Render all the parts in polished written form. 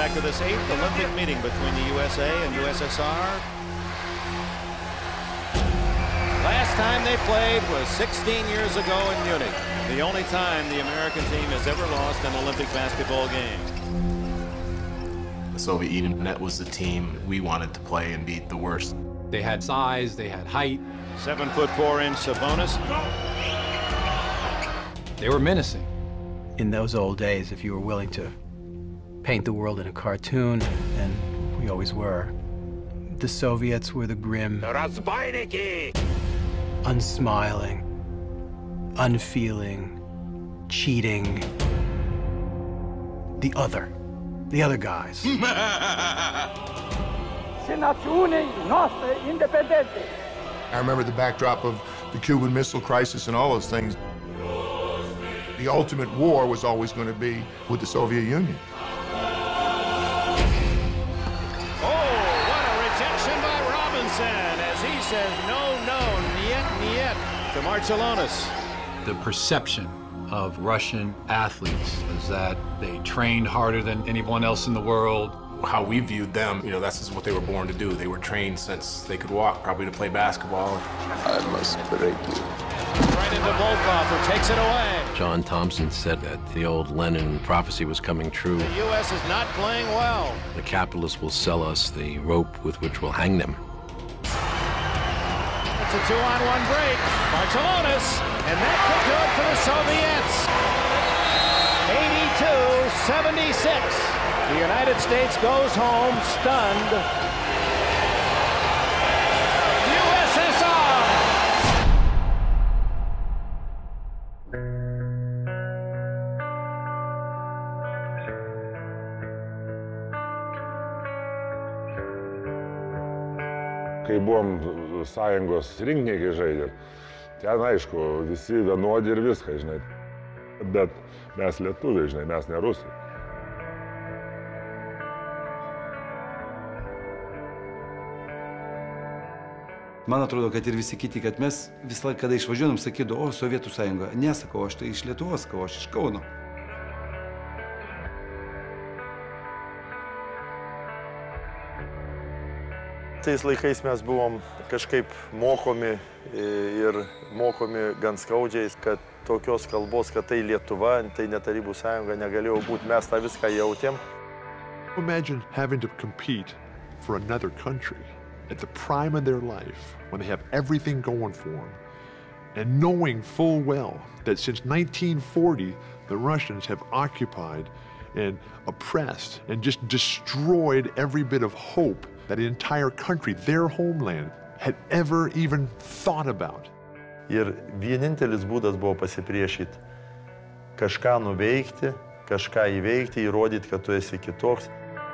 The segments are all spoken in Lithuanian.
back to this 8th Olympic meeting between the USA and USSR. Last time they played was 16 years ago in Munich. The only time the American team has ever lost an Olympic basketball game. The Soviet Union, that was the team we wanted to play and beat the worst. They had size, they had height. 7'4" Sabonis. They were menacing. In those old days, if you were willing to paint the world in a cartoon, and we always were, the Soviets were the grim, unsmiling, unfeeling, cheating, the other guys. I remember the backdrop of the Cuban Missile Crisis and all those things. The ultimate war was always going to be with the Soviet Union. Oh, what a rejection by Robinson as he says no, niet to Marciulionis. The perception of Russian athletes is that they trained harder than anyone else in the world. How we viewed them, you know, that's just what they were born to do. They were trained since they could walk, probably to play basketball. I must break you. Right into Volkov, who takes it away. John Thompson said that the old Lenin prophecy was coming true. The U.S. is not playing well. The capitalists will sell us the rope with which we'll hang them. It's a 2-on-1 break. Marciulionis, and that could do it for the Soviets. 82-76. The United States goes home stunned. USSR! Kai buvom sąjungos rinktinėje žaidė, ten aišku, visi vienodi ir viską, žinai. Bet mes lietuviai, žinai, mes ne rusai. Man atrodo, kad ir visi kiti, kad mes visą laiką, kada išvažiuojam, sakydavo, o, Sovietų sąjunga. Nesakau, aš tai iš Lietuvos, sakau, aš iš Kauno. Tais laikais mes buvom kažkaip mokomi ir mokomi gan skaudžiais, kad tokios kalbos, kad tai Lietuva, tai ne Tarybų sąjunga negalėjo būti, mes tą viską jautėm. Imagine having to compete for another country at the prime of their life, when they have everything going for them, and knowing full well that since 1940, the Russians have occupied and oppressed and just destroyed every bit of hope that an entire country, their homeland, had ever even thought about. Ir vienintelis būdas buvo pasipriešyti, kažką nuveikti, kažką įveikti, įrodyti, kad tu esi kitoks.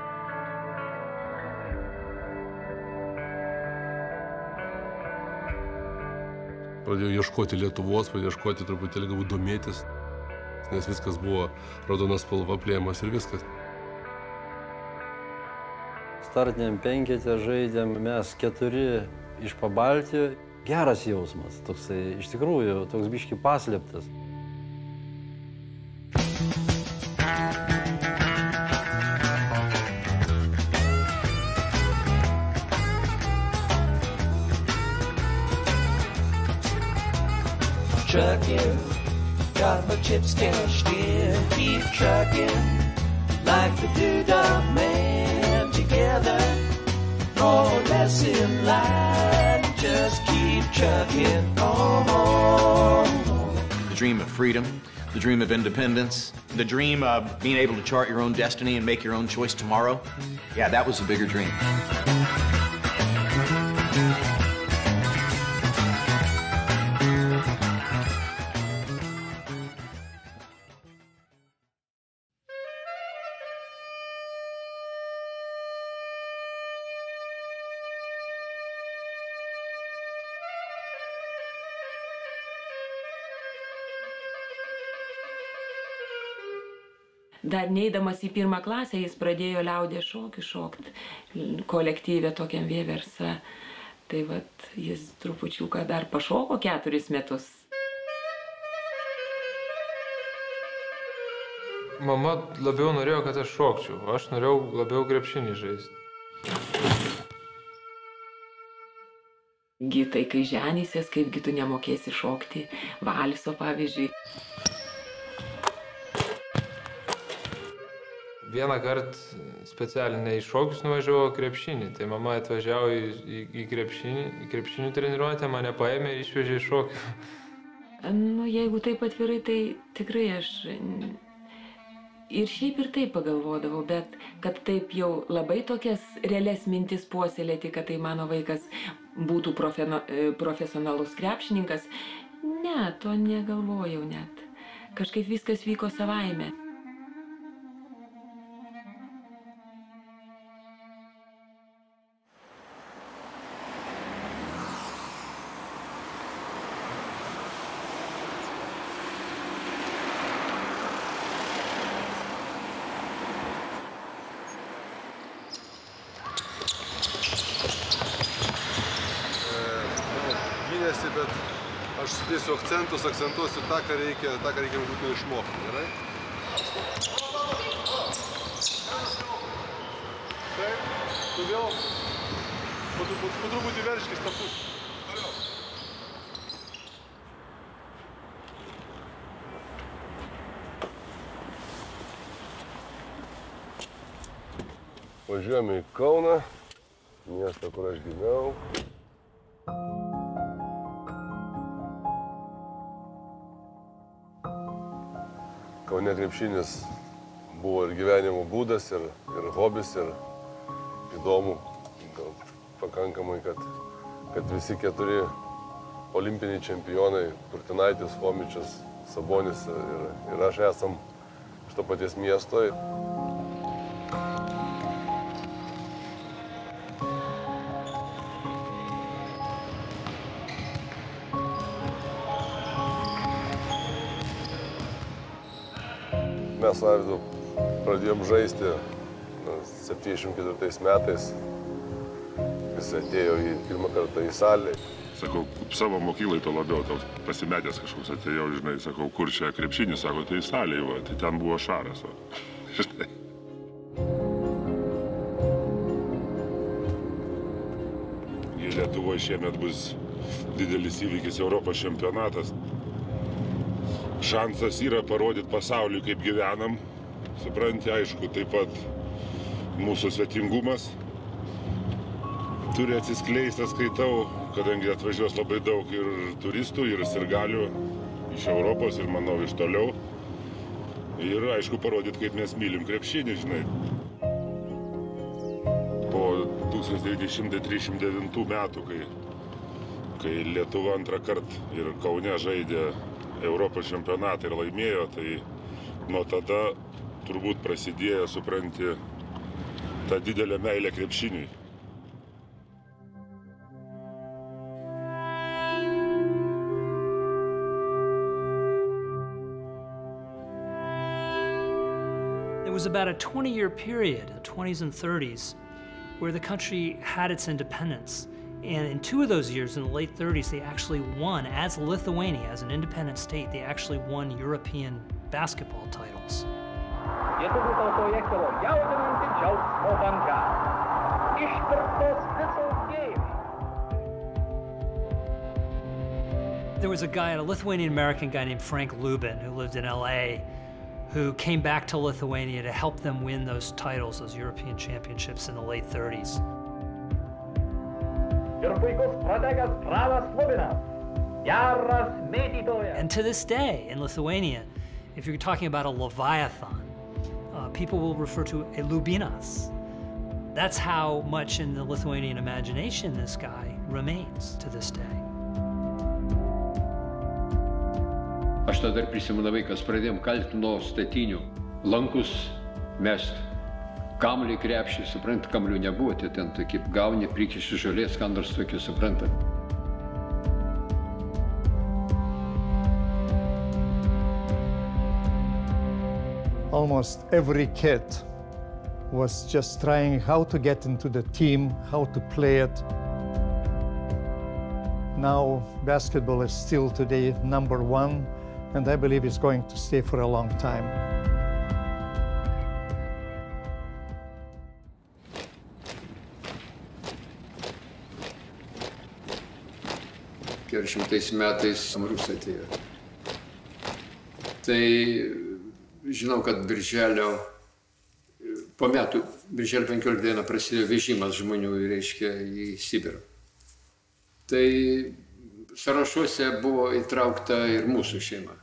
Pradėjau ieškoti Lietuvos, pradėjau ieškoti truputėlį galbūt domėtis, nes viskas buvo raudonas spalva, plėmas ir viskas. Startiniam penkete žaidėm mes 4 iš Pabaltijo. Geras jausmas, toksai, iš tikrųjų, toks biški paslėptas. Trucking, got my chips cashed in, keep trucking, like the Doodah Man, together, more or less in line, just keep trucking on. The dream of freedom, the dream of independence, the dream of being able to chart your own destiny and make your own choice tomorrow. Yeah, that was a bigger dream. Dar neidamas į 1. klasę jis pradėjo liaudies šokį šokti kolektyve tokiam Vieversa. Tai vat jis trupučiuką dar pašoko 4 metus. Mama labiau norėjo, kad aš šokčiau, aš norėjau labiau krepšinį žaisti. Gitai, kai ženysies, kaipgi tu nemokėsi šokti valso, pavyzdžiui. Vieną kartą specialiai ne į šokius nuvažiavo krepšinį, tai mama atvažiavo į krepšinių treniruotę, mane paėmė ir išvežė į šokių. Nu, jeigu taip atvirai, tai tikrai aš ir šiaip ir taip pagalvodavau, bet kad taip jau labai tokias realias mintis puoselėti, kad tai mano vaikas būtų profesionalus krepšininkas, ne, to negalvojau net. Kažkaip viskas vyko savaime. Bet aš sudėsiu akcentuosiu tą, ką reikia būtinai išmokti, gerai? Taip, tu vėl po truputį verškis tą pusę. Važiuojame į Kauną, miestą, kur aš gimiau. Kaune krepšinis buvo ir gyvenimo būdas, ir hobis, ir įdomu, gal pakankamai, kad visi 4 olimpiniai čempionai, Kurtinaitis, Fomičius, Sabonis ir aš esam iš to paties miesto. Mes su Arvydu pradėjom žaisti 74 metais. Jis atėjo pirmą kartą į salę. Sakau, savo mokyklai to labiau, toks pasimetęs kažkoks atėjau, žinai, sakau, kur čia krepšinis, sako, tai į salę, va, tai ten buvo Šaras, va. Žinai. Lietuvoje šiemet bus didelis įvykis Europos čempionatas. Šansas yra parodyti pasauliui, kaip gyvenam. Supranti, aišku, taip pat mūsų svetingumas turi atsiskleisti, skaitau, kadangi atvažiuos labai daug ir turistų, ir sirgalių iš Europos ir, manau, iš toliau. Ir, aišku, parodyti, kaip mes mylim krepšinį, žinai. Po 1939 metų, kai Lietuva antrą kartą ir Kaune žaidė Europos čempionatą ir laimėjo, tai nuo tada turbūt prasidėjo, supranti, tą didelę meilę krepšiniui. There was about a 20-year period, the 20s and 30s, where the country had its independence. And in 2 of those years, in the late 30s, they actually won, as Lithuania, as an independent state, they actually won European basketball titles. Lietuvių tautoje kilo jaudinanti džiaugsmo banga. Išpirktos visos gėlės. There was a Lithuanian-American guy named Frank Lubin, who lived in LA, who came back to Lithuania to help them win those titles, those European championships in the late 30s. And to this day, in Lithuania, if you're talking about a Leviathan, people will refer to a Lubinas. That's how much in the Lithuanian imagination this guy remains to this day. Aš tada dar prisimenu, vaikas pradėjom kalti nuo statinių, lankus mest. Kamuolį krepšį, suprantat, kamuolių nebuvo, tai ten tokie gauni, prikiši žolės, ką nors tokio, suprantat. Almost every kid was just trying how to get into the team, how to play it. Now, basketball is still today #1, and I believe it's going to stay for a long time. 40 metais rusai atėjo. Tai žinau, kad po metų, birželio 15 dieną prasidėjo vežimas žmonių, reiškia, į Sibirą. Tai sąrašuose buvo įtraukta ir mūsų šeima.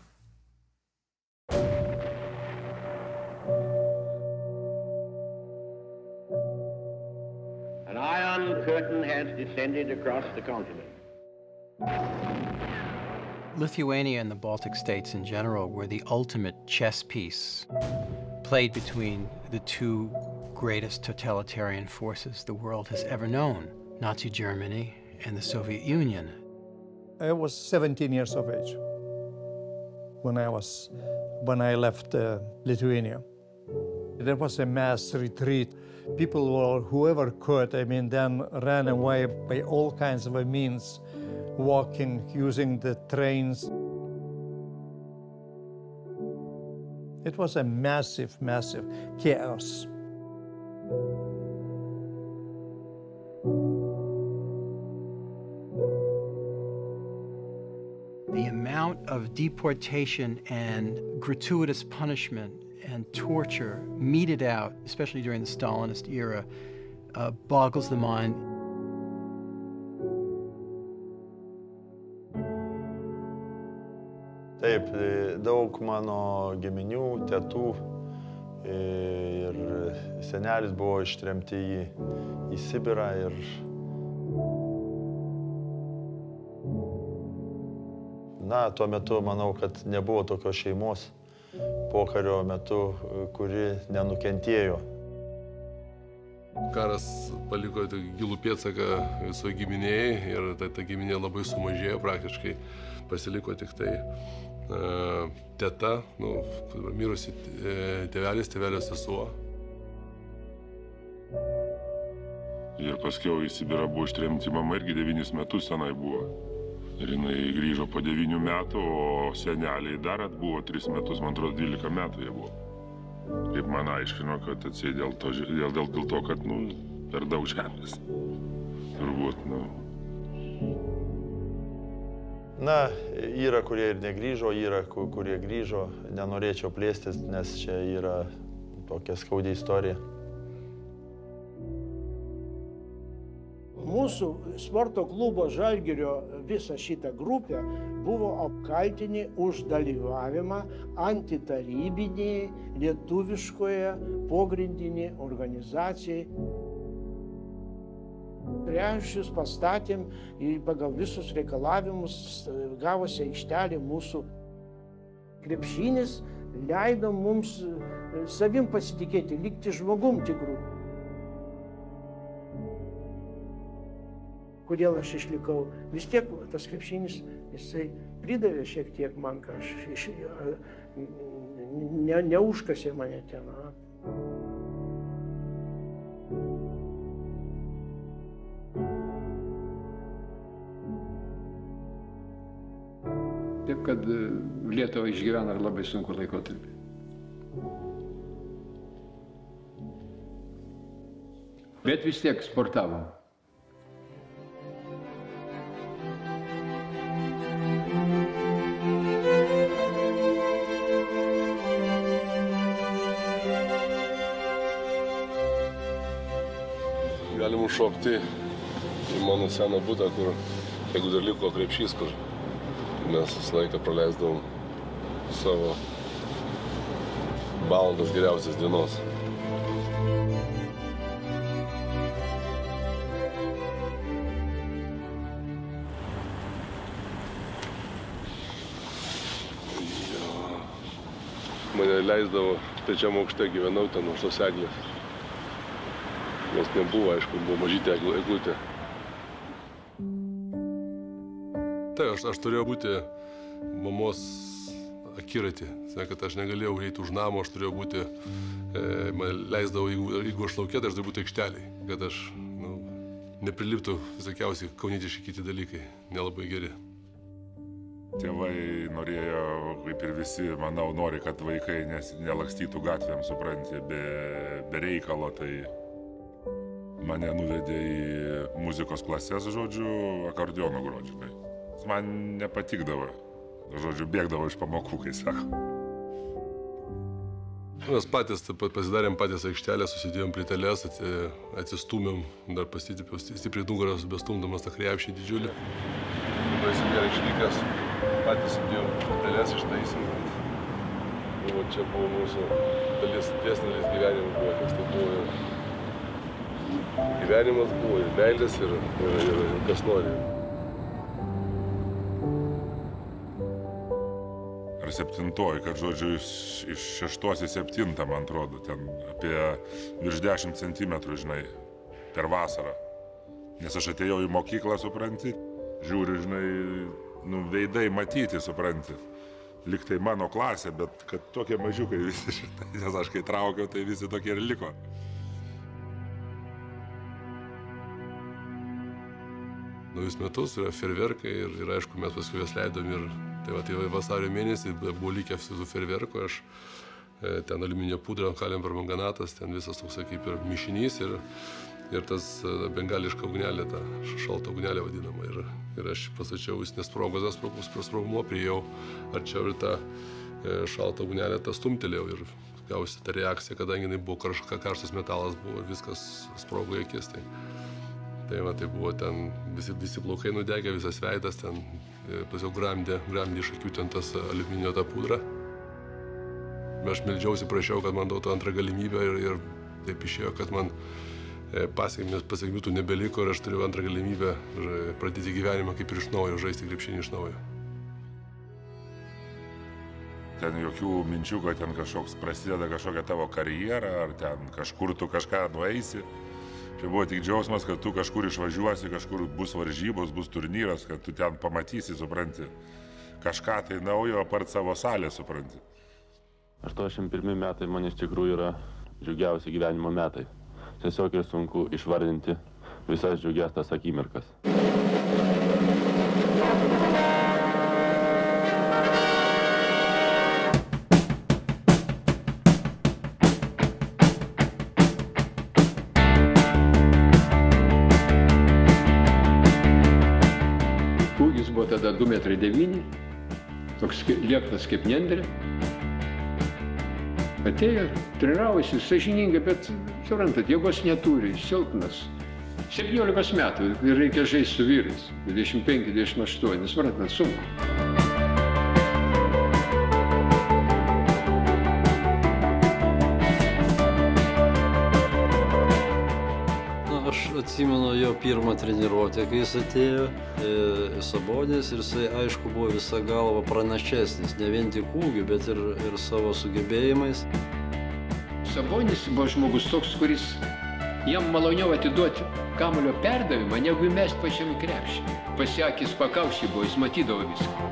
An iron curtain has descended across the continent. Lithuania and the Baltic states in general were the ultimate chess piece played between the two greatest totalitarian forces the world has ever known, Nazi Germany and the Soviet Union. I was 17 years of age when I left Lithuania. There was a mass retreat. People, whoever could, then ran away by all kinds of means, walking, using the trains. It was a massive, massive chaos. The amount of deportation and gratuitous punishment and torture meted out, especially during the Stalinist era, boggles the mind. Taip, daug mano giminių, tetų ir senelis buvo ištremti į Sibirą ir tuo metu manau, kad nebuvo tokios šeimos pokario metu, kuri nenukentėjo. Karas paliko gilų pėdsaką visoje giminėje ir ta giminė labai sumažėjo, praktiškai pasiliko tik tai teta, mirusi tėvelis, tėvelio sesuo. Ir paskiau į Sibirą buvo ištremti, mama irgi 9 metus tenai buvo. Ir jinai grįžo po 9 metų, o seneliai dar atbuvo 3 metus, man atrodo 12 metų jie buvo. Kaip man aiškino, kad atsiai dėl to, kad, per daug žemės. Turbūt, Yra, kurie ir negrįžo, yra, kurie grįžo. Nenorėčiau plėstis, nes čia yra tokia skaudi istorija. Mūsų sporto klubo Žalgirio visą šitą grupę buvo apkaltinti už dalyvavimą antitarybinėje lietuviškoje pogrindinėje organizacijai. Krepšius pastatėm pagal visus reikalavimus, gavosi aikštelė mūsų. Krepšinis leido mums savim pasitikėti, likti žmogum tikrų. Kodėl aš išlikau? Vis tiek tas krepšinis, jisai pridavė šiek tiek man, ką aš neužkasė mane ten. Taip, kad Lietuva išgyvena labai sunku laikotarpį. Bet vis tiek sportavom. Galim užšokti į mano seną butą, kur, jeigu dar liko krepšys, kur mes visą laiką praleisdavom savo valandas geriausias dienos. Mane leisdavo trečiam aukšte, gyvenau ten už tos eglės. Nes nebuvo, aišku, buvo mažytė eglutė. Tai aš turėjau būti mamos akiratį. Kad aš negalėjau eiti už namo, aš turėjau būti, man leisdavo, jeigu aš lauke, tai aš turėjau būti aikšteliai. Kad aš nepriliptų visokiausiai kaunietiški kiti dalykai, nelabai geri. Tėvai norėjo, kaip ir visi, manau, nori, kad vaikai nelakstytų gatvėm, supranti, be reikalo, tai mane nuvedė į muzikos klases, žodžiu, akordeono grot, žinai. Man nepatikdavo. Žodžiu, bėgdavo iš pamokų, kai sako. Mes patys pasidarėm patys aikštelę, susidėjom plyteles, atsistūmėm, dar pasitipiau stipriai nugaras, bestumdamas tą krepšį didžiulį. Baisiai gerai išlikęs, patys sudėjom plyteles, ištaisėm. Čia buvo mūsų dalis, dėsnelis gyvenimas buvo, kas tai buvo. Gyvenimas buvo ir meilės, ir kas nori. Ar 7, kad žodžiu iš 6 į 7, man atrodo, ten apie virš 10 centimetrų, žinai, per vasarą. Nes aš atėjau į mokyklą, supranti, žiūriu, žinai, veidai matyti, supranti. Liktai mano klasė, bet kad tokie mažiukai visi šitai, nes aš kai traukiau, tai visi tokie ir liko. Naujus metus yra ferverkai ir aišku, mes paskui jas leidom ir tai vasario mėnesį buvo likę su ferverku, aš ten aliuminio pudra, kalium permanganatas, ten visas toks kaip ir mišinys ir tas bengališka ugnelė, ta šalta ugnelė vadinama. Ir aš pastačiau, jis nesprogo, sprogmuo, priėjau arčiau ir tą šaltą ugnelę tą stumtelėjau ir gausi tą reakciją, kadangi jinai buvo karštas metalas, buvo viskas sprogo į akis. Tai buvo ten visi plaukai nudegę, visas veidas, ten tiesiog gramdė iš akių ten tas aliuminio tą pudrą. Aš meldžiausi, prašiau, kad man duotų antrą galimybę ir taip išėjo, kad man pasiekmių tų nebeliko ir aš turėjau antrą galimybę pradėti gyvenimą kaip ir iš naujo, žaisti krepšinį iš naujo. Ten jokių minčių, kad ten kažkoks prasideda kažkokia tavo karjera, ar ten kažkur tu kažką nueisi. Čia buvo tik džiaugsmas, kad tu kažkur išvažiuosi, kažkur bus varžybos, bus turnyras, kad tu ten pamatysi, supranti, kažką tai naujo apart savo salę, supranti. 81 metai man iš tikrųjų yra džiugiausi gyvenimo metai. Tiesiog ir sunku išvardinti visas džiugias tas akimirkas. Tada 2,9 m, toks lieknas kaip nendrė. Atėjo, treniravosi sąžiningai, bet, suprantat, jėgos neturi, silpnas. 17 metų ir reikia žaisti su vyrais, 25-28, suprantat, sunku. Aš atsimenu jo pirmą treniruotę, kai jis atėjo į Sabonis ir jisai, aišku, buvo visą galvą pranašesnis, ne vien tik ūgiu, bet ir savo sugebėjimais. Sabonis buvo žmogus toks, kuris jam maloniau atiduoti kamuolio perdavimą, negu įmest pačiam į krepšį. Pasiakis pakaušį buvo, jis matydavo viską.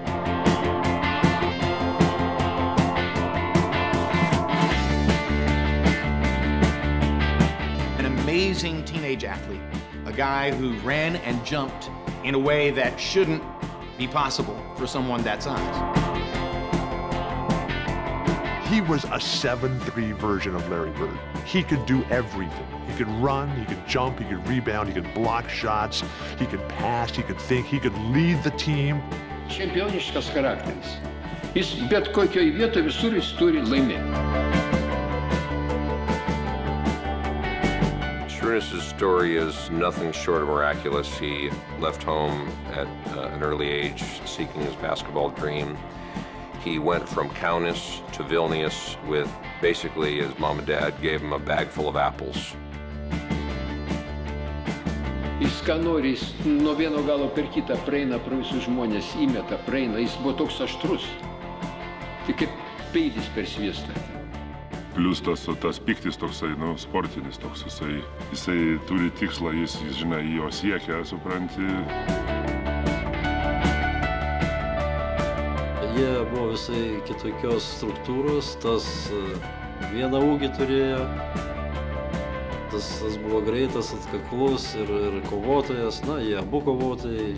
Amazing teenage athlete, a guy who ran and jumped in a way that shouldn't be possible for someone that size. He was a 7'3" version of Larry Bird. He could do everything. He could run, he could jump, he could rebound, he could block shots, he could pass, he could think, he could lead the team. Čempioniškas charakteris. Jis bet kokioj vietoje visur jis turi laimėti. Strinis' story is nothing short of miraculous. He left home at an early age seeking his basketball dream. He went from Kaunas to Vilnius with basically his mom and dad gave him a bag full of apples. Jis ką nori, jis nuo vieno galo per kitą praeina pro visus žmonės, įmeta, praeina, jis buvo toks aštrus. Tai kaip peilis per sviestą. Plius tas piktis toksai, sportinis toks, jisai turi tikslą, jis žinai, jo siekia, supranti. Jie buvo visai kitokios struktūros, tas vieną ūgį turėjo, tas buvo greitas, atkaklus ir kovotojas, jie abu kovotojai.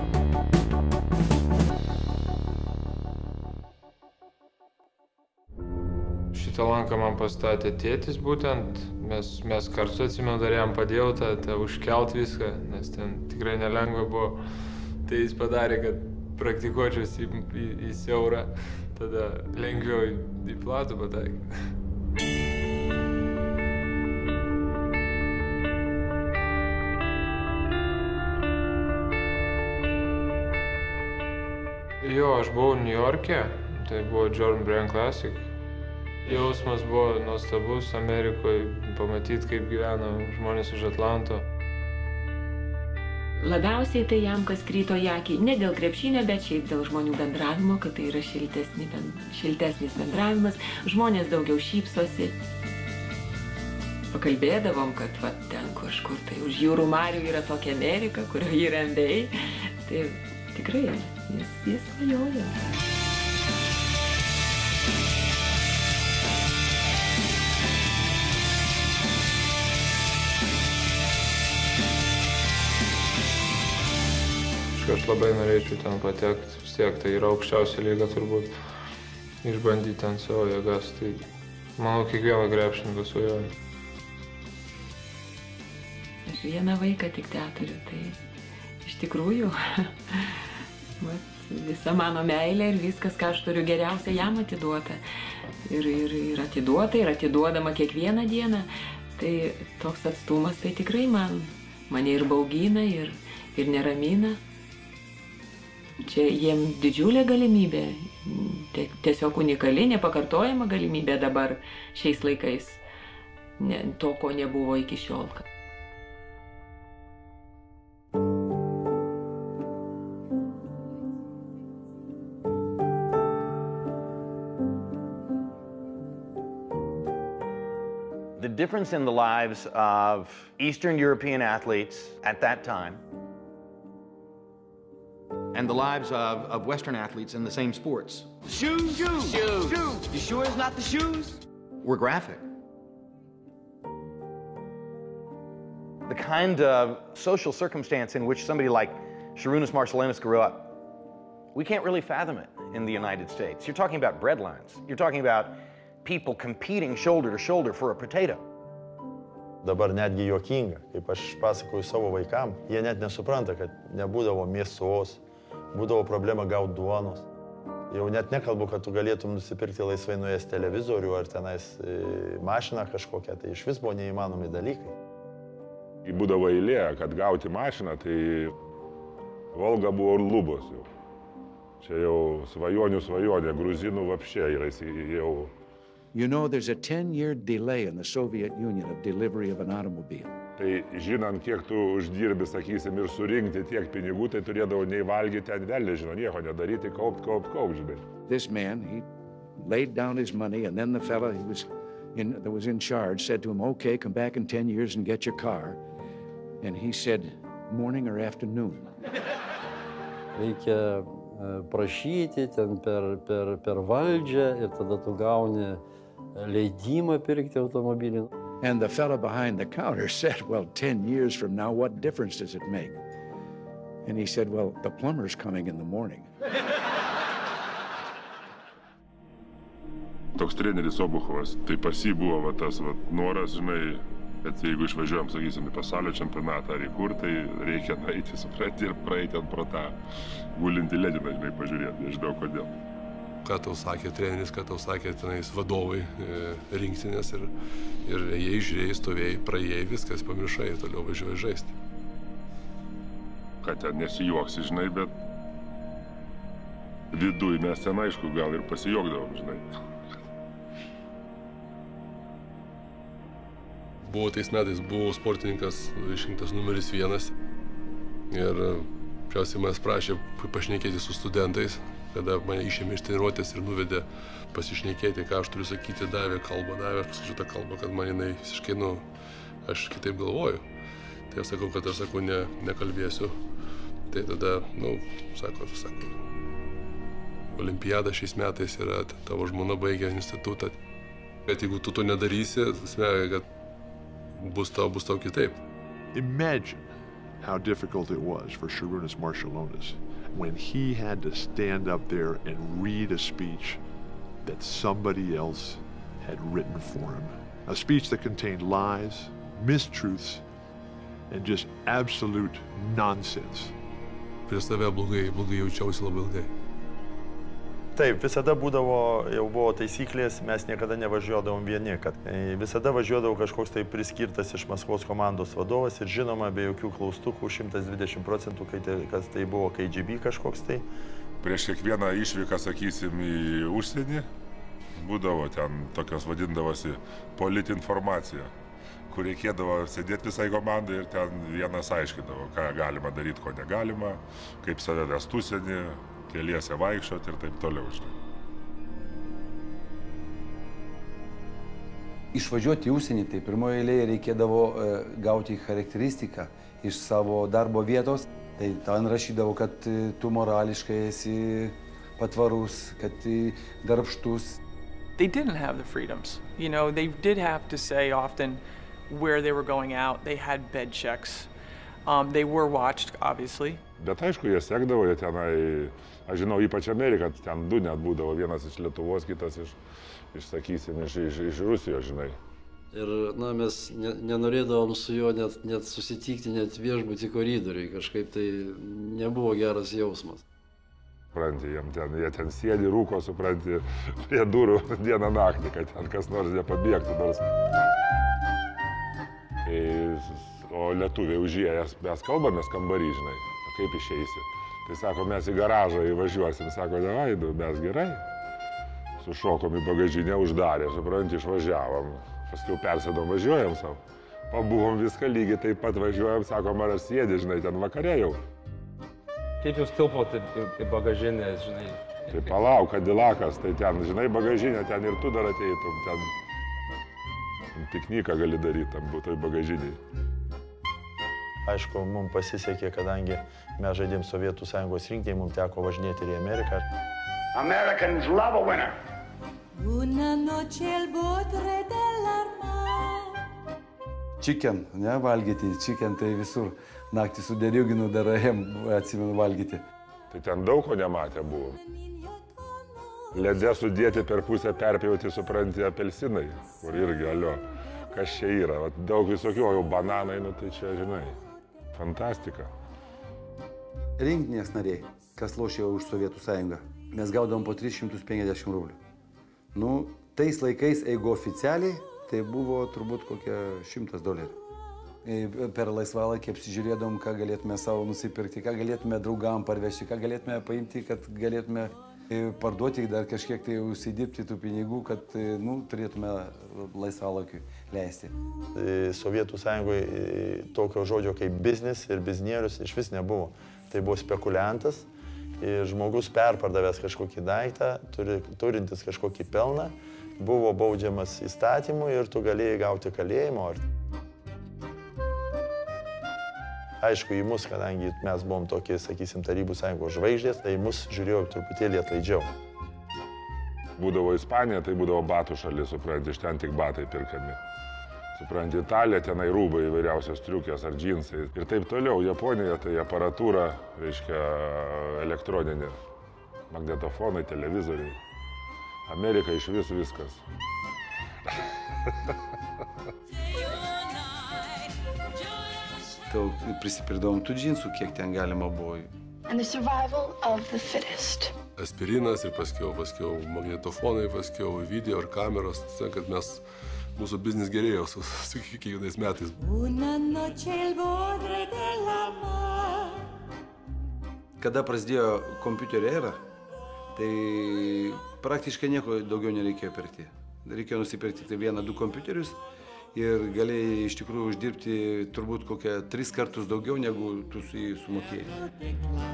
Šitą lanką man pastatė tėtis būtent, mes kartu atsimenu, dar jam padėjau tą užkelt viską, nes ten tikrai nelengva buvo. Tai jis padarė, kad praktikuočiausi į siaurą, tada lengviau į platų pataikyti. Jo, aš buvau New York'e, tai buvo Jordan Brand Classic. Jausmas buvo nuostabus Amerikoje, pamatyti, kaip gyvena žmonės iš Atlanto. Labiausiai tai jam, kas krito į akį, ne dėl krepšinio, bet šiaip dėl žmonių bendravimo, kad tai yra šiltesnis bendravimas, žmonės daugiau šypsosi. Pakalbėdavom, kad va, ten kažkur tai už jūrų marių yra tokia Amerika, kurioje yra NBA, tai tikrai jis svajoja. Aš labai norėčiau ten patekti, vis tiek tai yra aukščiausia lyga turbūt, išbandyti ten savo jėgas, tai manau kiekvieno krepšininko svajonė. Aš vieną vaiką tik turiu, tai iš tikrųjų visa mano meilė ir viskas, ką aš turiu geriausia, jam atiduota. Ir atiduota, ir atiduodama kiekvieną dieną, tai toks atstumas tai tikrai mane ir baugina, ir neramina. Čia jiem didžiulė galimybė, tiesiog unikali, nepakartojama galimybė dabar šiais laikais, to, ko nebuvo iki šiol. The difference in the lives of Eastern European athletes at that time and the lives of Western athletes in the same sports. Shoes. You sure it's not the shoes? Were graphic. The kind of social circumstance in which somebody like Šarūnas Maršalėnas grew up, we can't really fathom it in the United States. You're talking about breadlines. You're talking about people competing shoulder to shoulder for a potato. Dabar netgi juokinga, kaip aš pasakoju savo vaikam, jie net nesupranta, kad nebūdavo mėsos, būdavo problema gauti duonos. Jau net nekalbu, kad tu galėtum nusipirkti laisvai nuėjęs televizorių ar tenais mašiną kažkokią, tai iš vis buvo neįmanomi dalykai. Būdavo eilė, kad gauti mašiną, tai Volga buvo ir lubos jau. Čia jau svajonių svajonė, gruzinų vapšė yra jau. You know, there's a 10-year delay in the Soviet Union of delivery of an automobile. Tai žinant, kiek tu uždirbi, sakysim, ir surinkti tiek pinigų, tai turėdavo nei valgyti ten velnė, žino, nieko nedaryti, kaupt, žinai. This man, he laid down his money, and then the fella that was in charge said to him, okay, come back in 10 years and get your car. And he said, morning or afternoon. Reikia prašyti ten per valdžią ir tada tu gauni leidimą pirkti automobilį. And the fella behind the counter said, well, 10 years from now, what difference does it make? And he said, well, the plumber's coming in the morning. Toks treneris Obuchovas, tai pas jį buvo tas noras, žinai, kad jeigu išvažiuojam, sakysim, į pasaulio čempionatą ar į kur, tai reikia nueiti, supranti, ir praeiti ant pro tą gulintį lediną, žinai, pažiūrėti, nežinau kodėl. Ką tau sakė treneris, ką tau sakė tenais vadovai rinktinės ir jei žiūrėjai, stovėjai, praėjai, viskas pamiršai ir toliau važiuoji žaisti. Kad ten nesijuoksi, žinai, bet viduj mes ten aišku gal ir pasijuokdavom, žinai. Tais metais buvau sportininkas išrinktas numeris 1 ir pirmiausiai manęs prašė pašnekėti su studentais, kada mane išėmė iš treniruotės ir nuvedė pasišnekėti, ką aš turiu sakyti, davė kalbą, aš pasakyčiau tą kalbą, kad man jinai visiškai, aš kitaip galvoju. Tai aš sakau, kad aš nekalbėsiu. Tai tada, sako, olimpiada šiais metais yra, tavo žmona baigė institutą. Bet jeigu tu to nedarysi, smega, kad bus tau kitaip. Imagine how difficult it was for Šarūnas Maršalėnas when he had to stand up there and read a speech that somebody else had written for him. A speech that contained lies, mistruths, and just absolute nonsense prieš save blogai jaučiausi labai ilgai. Taip, visada jau buvo taisyklės, mes niekada nevažiuodavom vieni, kad visada važiuodavo kažkoks tai priskirtas iš Maskvos komandos vadovas ir žinoma, be jokių klaustukų, 120%, kas tai buvo KGB kažkoks tai. Prieš kiekvieną išvyką, sakysim, į užsienį, būdavo ten tokios vadindavosi politinformacija, kur reikėdavo sėdėti visai komandai ir ten vienas aiškindavo, ką galima daryti, ko negalima, kaip save vest užsienį, keliese vaikščioti ir taip toliau, žinai. Išvažiuoti į užsienį, tai pirmoje eilėje reikėdavo gauti charakteristiką iš savo darbo vietos. Tai ten rašydavo, kad tu morališkai esi patvarus, kad darbštus. They didn't have the freedoms. You know, they did have to say often where they were going out. They had bed checks. They were watched, obviously. Bet aišku, jie sekdavo, jie tenai, aš žinau, ypač Ameriką, ten du net būdavo, vienas iš Lietuvos, kitas sakysim, iš Rusijos, žinai. Ir, na, mes nenorėdavom su juo net susitikti, net viešbutį koridoriui, kažkaip tai nebuvo geras jausmas. Supranti, jie ten sėdi, rūko, supranti, prie durų dieną naktį, kad ten kas nors nepabėgtų nors. O lietuviai užėjęs, mes kalbamės kambarį, žinai, kaip išeisi. Tai sako, mes į garažą įvažiuosim, sako, nevaidu, mes gerai. Sušokom į bagažinę, uždarė, supranti, išvažiavom. Paskiau persėdom, važiuojam savo. Pabuvom viską lygiai, taip pat važiuojam, sako, ar sėdi, žinai, ten vakare jau. Kaip jūs tilpot į bagažinę, žinai? Tai palauk, Kadilakas, tai ten, žinai, bagažinė, ten ir tu dar ateitum, ten pikniką gali daryti, tam būtoj bagažiniai. Aišku, mums pasisekė, kadangi mes žaidėm Sovietų Sąjungos rinktinėje, mums teko važinėti ir į Ameriką. Americans love a winner. Una noche el botre del armar. Chicken, ne, valgyti. Chicken tai visur. Naktį su deriuginu dar ėjom, atsimenu, valgyti. Tai ten daug ko nematę buvo. Lede sudėti per pusę perpjauti, supranti, apelsinai, kur irgi, alio, kas čia yra. Daug visokių, jau bananai, nu tai čia, žinai, fantastika. Rinktinės nariai, kas lošė už Sovietų Sąjungą, mes gaudavom po 350 rublių. Nu, tais laikais, jeigu oficialiai, tai buvo turbūt kokie $100. Per laisvalaikį apsižiūrėdavom, ką galėtume savo nusipirkti, ką galėtume draugam parvežti, ką galėtume paimti, kad galėtume parduoti, dar kažkiek tai užsidirbti tų pinigų, kad nu, turėtume laisvalaikiui leisti. Sovietų Sąjungoje tokio žodžio kaip biznis ir biznierius iš vis nebuvo. Tai buvo spekuliantas ir žmogus perpardavęs kažkokį daiktą, turintis kažkokį pelną, buvo baudžiamas įstatymu ir tu galėjai gauti kalėjimo. Aišku, į mus, kadangi mes buvom tokie, sakysim, Tarybų Sąjungos žvaigždės, tai mus žiūrėjo truputėlį atlaidžiau. Būdavo Ispanija, tai būdavo batų šalis, supranti, iš ten tik batai pirkami. Supranti, Italija, tenai rūbai įvairiausios triukės ar džinsai ir taip toliau. Japonija, tai aparatūra, reiškia, elektroninė, magnetofonai, televizoriai. Amerika iš viskas. Prisipirdavom tų džinsų, kiek ten galima buvo. Aspirinas ir paskiau magnetofonai, paskiau video ir kameros, kad mūsų biznis gerėjo su kiekvienais metais. Kada prasidėjo kompiuterio era, tai praktiškai nieko daugiau nereikėjo pirkti. Reikėjo nusipirkti tik 1-2 kompiuterius ir galėjai iš tikrųjų uždirbti turbūt kokią 3 kartus daugiau, negu tu sumokėjai.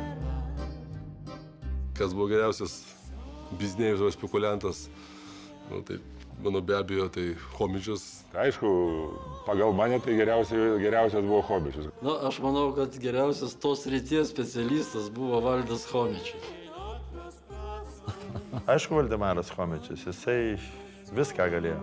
Kas buvo geriausias biznėjus, spekuliantas, nu, tai mano be abejo, tai Chomičius. Aišku, pagal mane tai geriausias buvo Chomičius. Na, aš manau, kad geriausias tos srities specialistas buvo Valdas Chomičius. Aišku, Valdemaras Chomičius, jisai viską galėjo.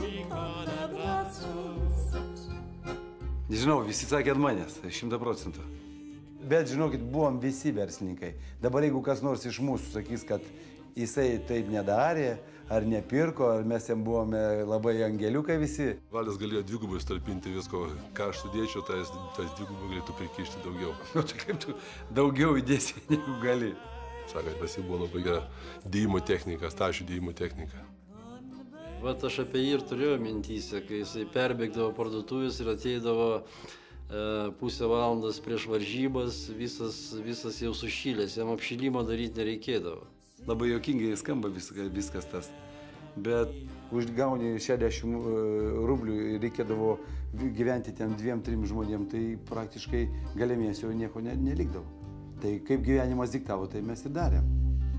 Žinau, visi sakė ant manęs, 100%. Bet žinokit, buvom visi verslininkai. Dabar jeigu kas nors iš mūsų sakys, kad jisai taip nedarė, ar nepirko, ar mes jam buvome labai angeliukai visi. Valdas galėjo dvigubai starpinti visko, ką aš sudėčiau, tas dvigubai galėtų prikišti daugiau. Nu, tai kaip tu daugiau įdėsi, negu gali. Sakant, pas jį buvo labai gera dėjimo technika, stačių dėjimo technika. Vat aš apie jį ir turėjau mintyse, kai jisai perbėgdavo parduotuvės ir ateidavo pusę valandos prieš varžybas, visas jau sušylęs, jam apšilimo daryti nereikėdavo. Labai juokingai skamba viskas tas, bet užgauni 60 rublių ir reikėdavo gyventi ten 2-3 žmonėm, tai praktiškai gale mėnesio nieko nelikdavo. Tai kaip gyvenimas diktavo, tai mes ir darėm.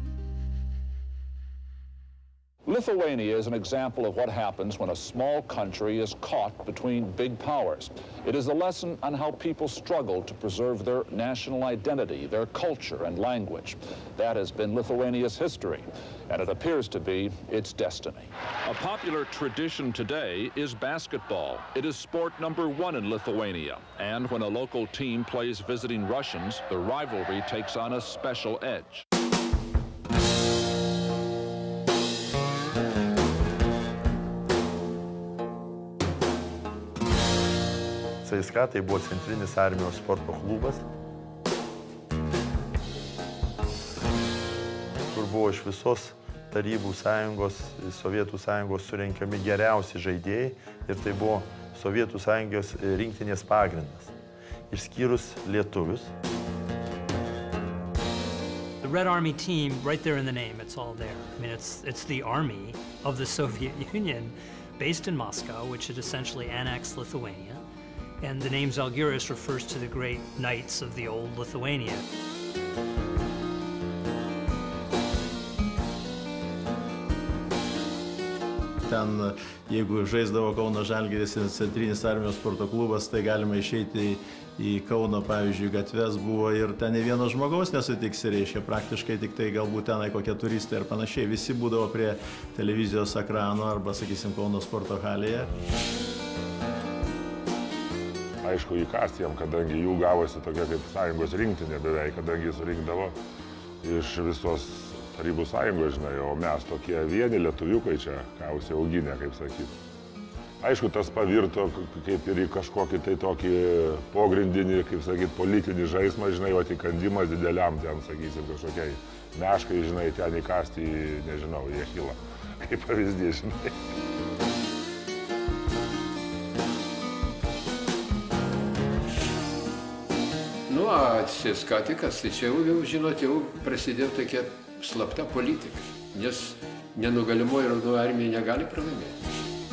Lithuania is an example of what happens when a small country is caught between big powers. It is a lesson on how people struggle to preserve their national identity, their culture and language. That has been Lithuania's history, and it appears to be its destiny. A popular tradition today is basketball. It is sport number 1 in Lithuania, and when a local team plays visiting Russians, the rivalry takes on a special edge. CSKA tai buvo centrinis armijos sporto klubas, kur buvo iš visos Tarybų sąjungos, Sovietų sąjungos surenkami geriausi žaidėjai ir tai buvo Sovietų sąjungos rinktinės pagrindas, išskyrus lietuvius. The Red Army team, right there in the name, it's all there. I mean, it's the army of the Soviet Union based in Moscow, which had essentially annexed Lithuania. And the name Zalgiris refers to the great knights of the old Lithuania. Ten, jeigu žaisdavo Kauno Žalgiris ir centrinis armijos sporto klubas, tai galima išeiti į Kauno, pavyzdžiui, gatves buvo ir ten ne vieno žmogaus nesutiksi, reiškia, praktiškai tik tai galbūt tenai kokie turistai ir panašiai. Visi būdavo prie televizijos ekrano arba, sakysim, Kauno sporto halėje. Aišku, įkasti jam, kadangi jų gavosi tokia kaip sąjungos rinktinė beveik, kadangi surinkdavo iš visos Tarybų sąjungos, žinai, o mes tokie vieni lietuviukai čia gausi auginę, kaip sakyti. Aišku, tas pavirto kaip ir į kažkokį tai tokį pogrindinį, kaip sakyti, politinį žaismą, žinai, o įkandimas dideliam ten, sakysim, kažkokiai meškai, žinai, ten įkasti, nežinau, į Achilą, kaip pavyzdys, žinai. Nu, CSKA tikas, tai čia jau, žinot, jau prasidėjo tokia slapta politika, nes nenugalimoji Raudoji armija negali pralaimėti.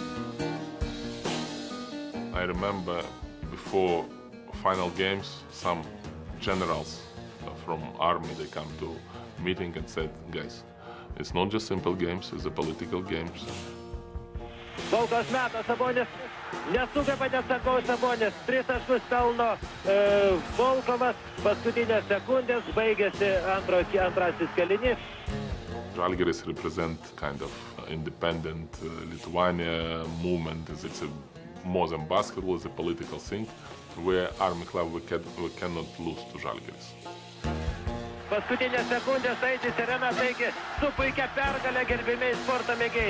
I remember before final games, some generals from army, they come to meeting and said, guys, it's not just simple games, it's a political games. Baudos metas Sabonis, nesugeba neatsakovo Sabonis, 3 taškus pelno Volkovas, paskutinės sekundės, baigėsi antrasis kėlinys. Žalgiris represent kind of independent Lithuania movement. It's more than basketball, it's a political thing. Where Army Club we cannot lose to Žalgiris. Paskutinės sekundės Aidis Sirena, taigi su puikia pergalė gerbimiai sporto mėgėjai.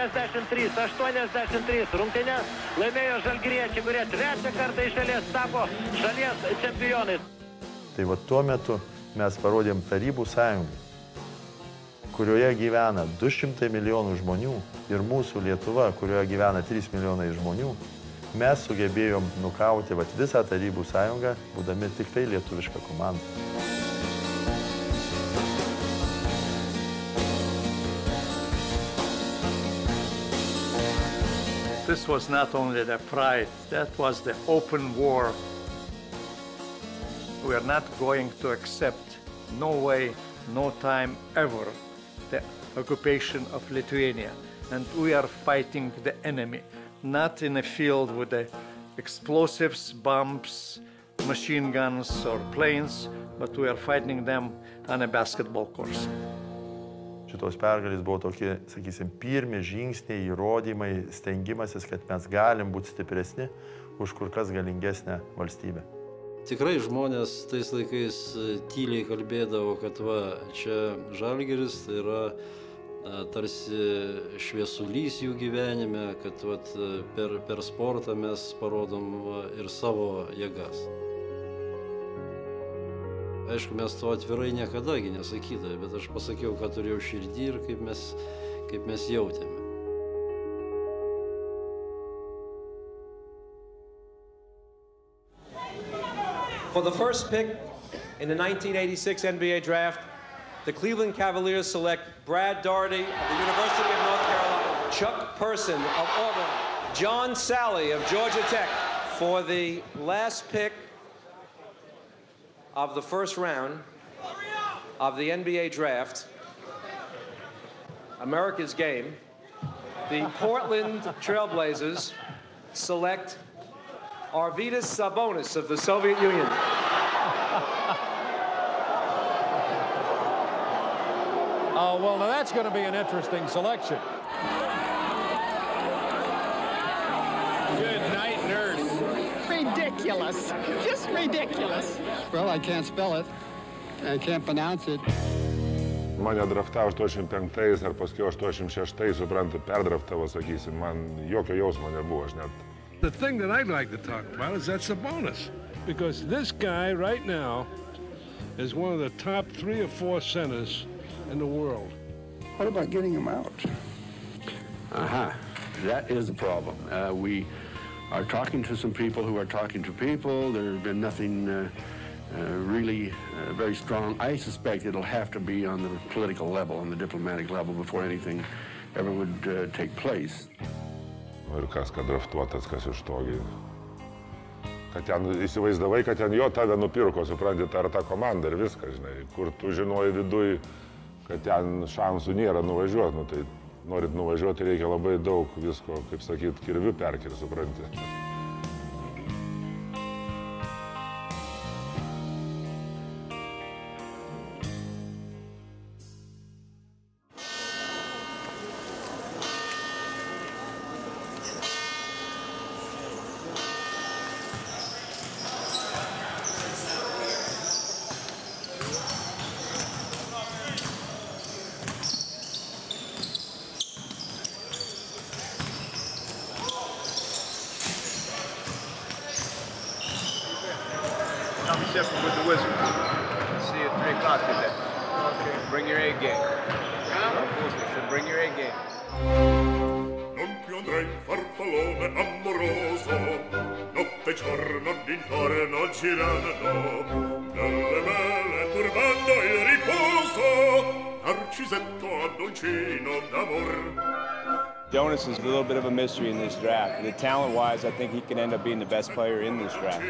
93-83 rungtynes laimėjo žalgiriečiai, kurie 3. kartą iš eilės tapo šalies čempionais. Tai va tuo metu mes parodėm Tarybų sąjungai, kurioje gyvena 200 milijonų žmonių ir mūsų Lietuva, kurioje gyvena 3 milijonai žmonių, mes sugebėjom nukauti visą Tarybų sąjungą, būdami tik tai lietuvišką komandą. This was not only the pride, that was the open war. We are not going to accept, no way, no time, ever, the occupation of Lithuania. And we are fighting the enemy, not in a field with the explosives, bombs, machine guns or planes, but we are fighting them on a basketball course. Šitos pergalės buvo tokie, sakysim, pirmi žingsniai, įrodymai, stengimasis, kad mes galim būti stipresni už kur kas galingesnę valstybę. Tikrai žmonės tais laikais tyliai kalbėdavo, kad va, čia Žalgiris tai yra tarsi šviesulys jų gyvenime, kad vat, per sportą mes parodom ir savo jėgas. Aišku, mes to atvirai niekadagi nesakydavome, bet aš pasakiau, ką turėjau širdį ir kaip mes jautėme. For the first pick in the 1986 NBA draft, the Cleveland Cavaliers select Brad Daugherty of the University of North Carolina, Chuck Person of Auburn, John Sally of Georgia Tech. For the last pick of the first round of the NBA draft, America's game, the Portland Trailblazers select Arvydas Sabonis of the Soviet Union. Oh, well, now that's going to be an interesting selection. Good night, nerds. Ridiculous. Just ridiculous. Well, I can't spell it. I can't pronounce it. Mane draftavo 85 ar paskui 86, suprantu, perdraftavo, sakysim, man jokio jausmo nebuvo, aš net. The thing that I'd like to talk about is that Sabonis, because this guy right now is one of the top 3 or 4 centers in the world. What about getting him out? That is the problem. We are talking to some people who are talking to people. There's been nothing really very strong. I suspect it'll have to be on the political level, on the diplomatic level, before anything ever would take place. Ir kas, kad draftuotas, kas iš to. Kad ten įsivaizdavai, kad ten jo tave nupirko, supranti, ar ta komanda ir viskas, žinai, kur tu žinoji viduj, kad ten šansų nėra nuvažiuoti, nu, tai norit nuvažiuoti reikia labai daug visko, kaip sakyt, kirvių perkir, supranti. With the Wizards. See you at 3 o'clock today. Okay. Bring your A game. Bring your A game. Non più andrei farfallone amoroso, notte e giorno d'intorno girando, nelle mele turbando il riposo, Narcisetto addolcino d'amor. Jonas is a little bit of a mystery in this draft. The talent-wise, I think he can end up being the best player in this draft.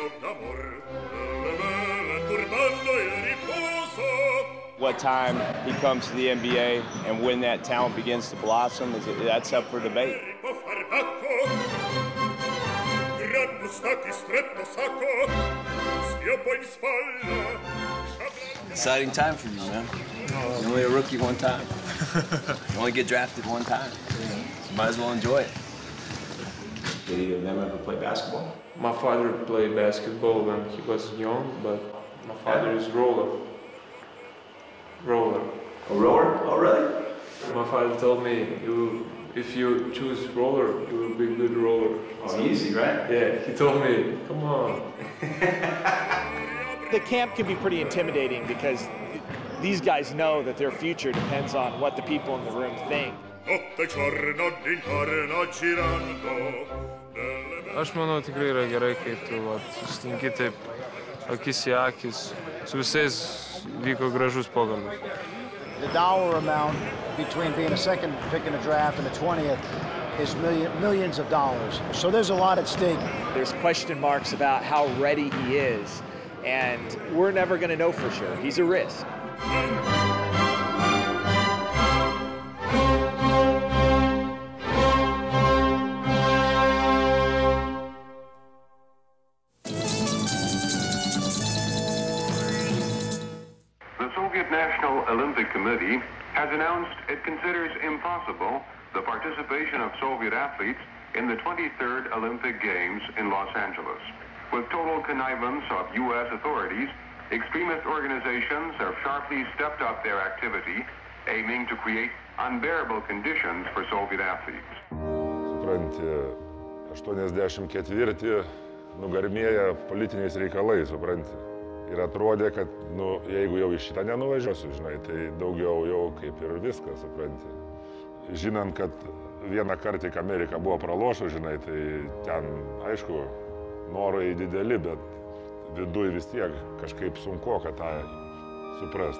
What time he comes to the NBA and when that talent begins to blossom, that's up for debate. Exciting time for you, man. You're only a rookie one time. You only get drafted one time. Might as well enjoy it. Did either of them ever play basketball? My father played basketball when he was young, but my father is roller. A rower? Oh, really? My father told me, if you choose roller, you will be a good roller. Oh, so easy, right? Yeah, he told me, come on. The camp can be pretty intimidating because these guys know that their future depends on what the people in the room think. Aš manau, tikrai yra gerai, kai tu susitinki taip akis į akis. Su visais vyko gražus pokalbis. The dollar amount between being a second pick in the draft and the 20th is millions of dollars. So there's a lot at stake. There's question marks about how ready he is, and we're never going to know for sure. He's a risk. National Olympic Committee has announced it considers impossible the participation of Soviet athletes in the 23rd Olympic Games in Los Angeles. With total connivance of U.S. authorities, extremist organizations have sharply stepped up their activity, aiming to create unbearable conditions for Soviet athletes. Supranti, 84 nugarmėja politiniais reikalais, supranti. Ir atrodė, kad, jeigu jau iš šitą nenuvažiuosiu, žinai, tai daugiau jau kaip ir viskas, supranti. Žinant, kad vieną kartą į Ameriką buvo pralošus, žinai, tai ten, aišku, norai dideli, bet viduj vis tiek kažkaip sunku, kad tą suprast.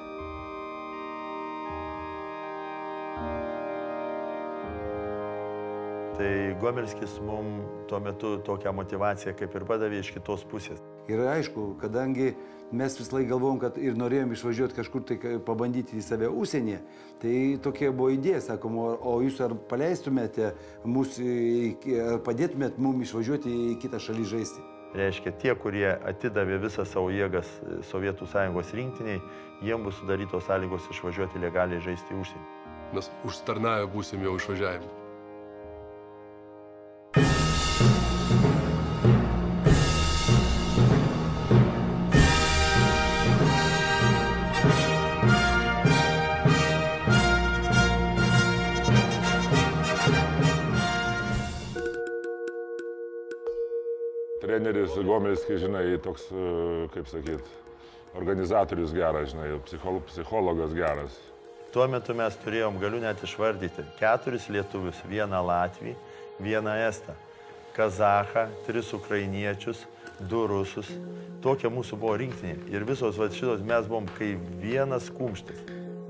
Tai Gomelskis mums tuo metu tokią motivaciją kaip ir padavė iš kitos pusės. Ir aišku, kadangi mes vis laik galvom, kad ir norėjom išvažiuoti kažkur tai pabandyti į save užsienyje, tai tokia buvo idėja, sakom, o jūs ar paleistumėte mus, padėtumėt mums išvažiuoti į kitą šalį žaisti? Reiškia, tie, kurie atidavė visą savo jėgas Sovietų Sąjungos rinktiniai, jiems bus sudarytos sąlygos išvažiuoti legaliai žaisti užsienį. Mes užsitarnavę būsim jau išvažiavimą. Treneris Gomelskis, žinai, toks, kaip sakyt, organizatorius geras, žinai, psichologas geras. Tuo metu mes turėjom, galiu net išvardyti, 4 lietuvius, 1 Latvį, 1 Estą, Kazachą, 3 ukrainiečius, 2 rusus. Tokia mūsų buvo rinktinė. Ir visos šitos mes buvom kaip vienas kumštis.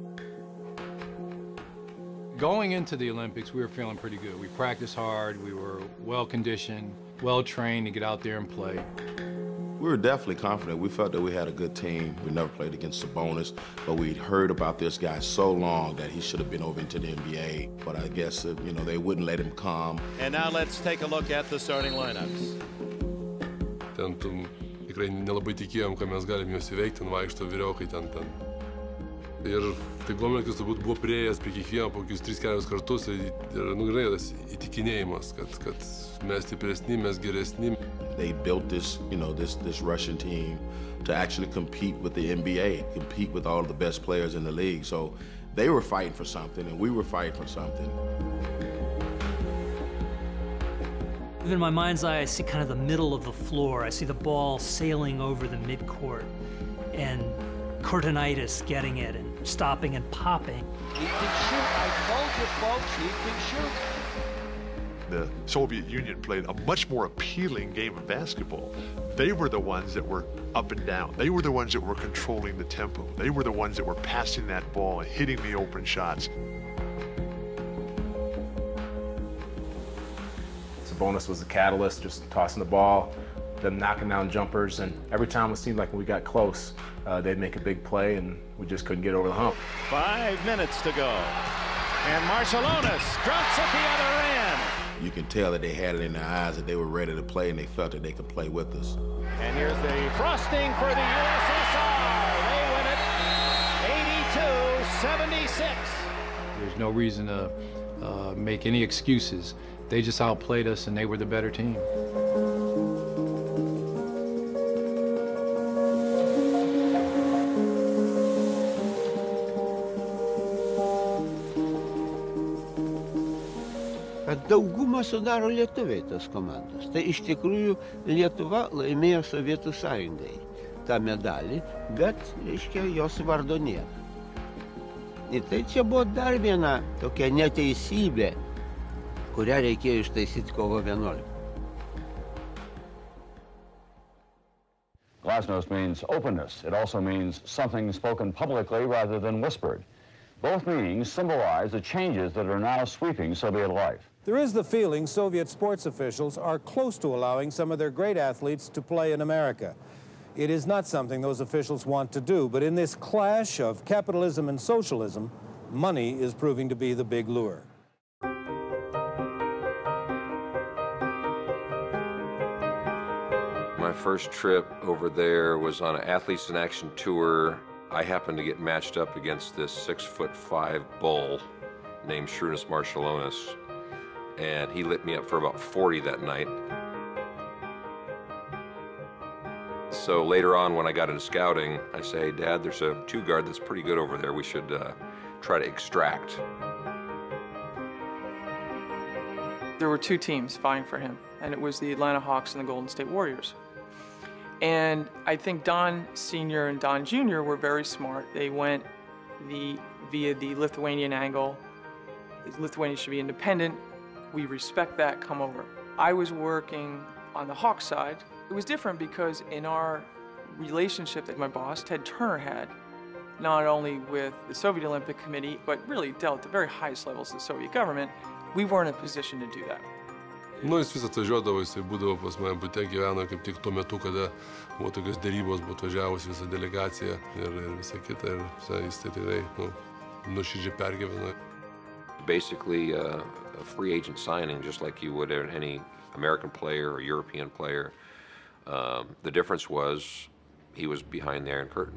Going into the Olympics, we were feeling pretty good. We practiced hard, we were well-conditioned, well-trained to get out there and play. We were definitely confident. We felt that we had a good team. We never played against Sabonis, but we'd heard about this guy so long that he should have been over into the NBA. But I guess, they wouldn't let him come. And now let's take a look at the starting lineups. Ten tikrai nelabai tikėjom, kad mes galim juos įveikti, vaikšto vyriaukai ten. Ir tai Gomelskis turbūt buvo prieėjęs prie kiekvieno po kokius 3-4 kartus ir grynai tas įtikinėjimas, kad mes stipresni, mes geresni. They built this Russian team to actually compete with the NBA, compete with all of the best players in the league. So they were fighting for something and we were fighting for something. In my mind's eye, I see kind of the middle of the floor. I see the ball sailing over the midcourt and Kurtinaitis getting it and stopping and popping. He can shoot. I told you, folks, he can shoot. The Soviet Union played a much more appealing game of basketball. They were the ones that were up and down. They were the ones that were controlling the tempo. They were the ones that were passing that ball and hitting the open shots. Sabonis was the catalyst, just tossing the ball, them knocking down jumpers, and every time it seemed like when we got close, they'd make a big play, and we just couldn't get over the hump. 5 minutes to go, and Marciulionis drops at the other end. You can tell that they had it in their eyes that they were ready to play, and they felt that they could play with us. And here's the frosting for the USSR. They win it 82-76. There's no reason to make any excuses. They just outplayed us, and they were the better team. Daugumą sudaro lietuviai tos komandos. Tai iš tikrųjų Lietuva laimėjo Sovietų Sąjungai tą medalį, bet, reiškia, jos vardo nėra. Ir tai čia buvo dar viena tokia neteisybė, kurią reikėjo ištaisyti kovo 11. Glasnost means openness. It also means something spoken publicly rather than whispered. Both meanings symbolize the changes that are now sweeping Soviet life. There is the feeling Soviet sports officials are close to allowing some of their great athletes to play in America. It is not something those officials want to do, but in this clash of capitalism and socialism, money is proving to be the big lure. My first trip over there was on an Athletes in Action tour. I happened to get matched up against this 6'5" bull named Šarūnas Marciulionis, and he lit me up for about 40 that night. So later on, when I got into scouting, I say, Dad, there's a 2-guard that's pretty good over there. We should try to extract. There were 2 teams vying for him, and it was the Atlanta Hawks and the Golden State Warriors. And I think Don Sr. and Don Jr. were very smart. They went via the Lithuanian angle. Lithuania should be independent. We respect that, come over. I was working on the Hawks side. It was different because in our relationship that my boss, Ted Turner, had, not only with the Soviet Olympic Committee, but really dealt at the very highest levels of the Soviet government, we weren't in a position to do that. Nu, jis vis atvažiuodavo, jisai būdavo pas mane bute, gyveno kaip tik tuo metu, kada buvo tokios dėrybos, buvo atvažiavusi visa delegacija ir visa kita, ir jis tai tikrai nuoširdžiai pergyveno. Basically a free agent signing, just like you would any American player or European player. The difference was he was behind the Iron Curtain.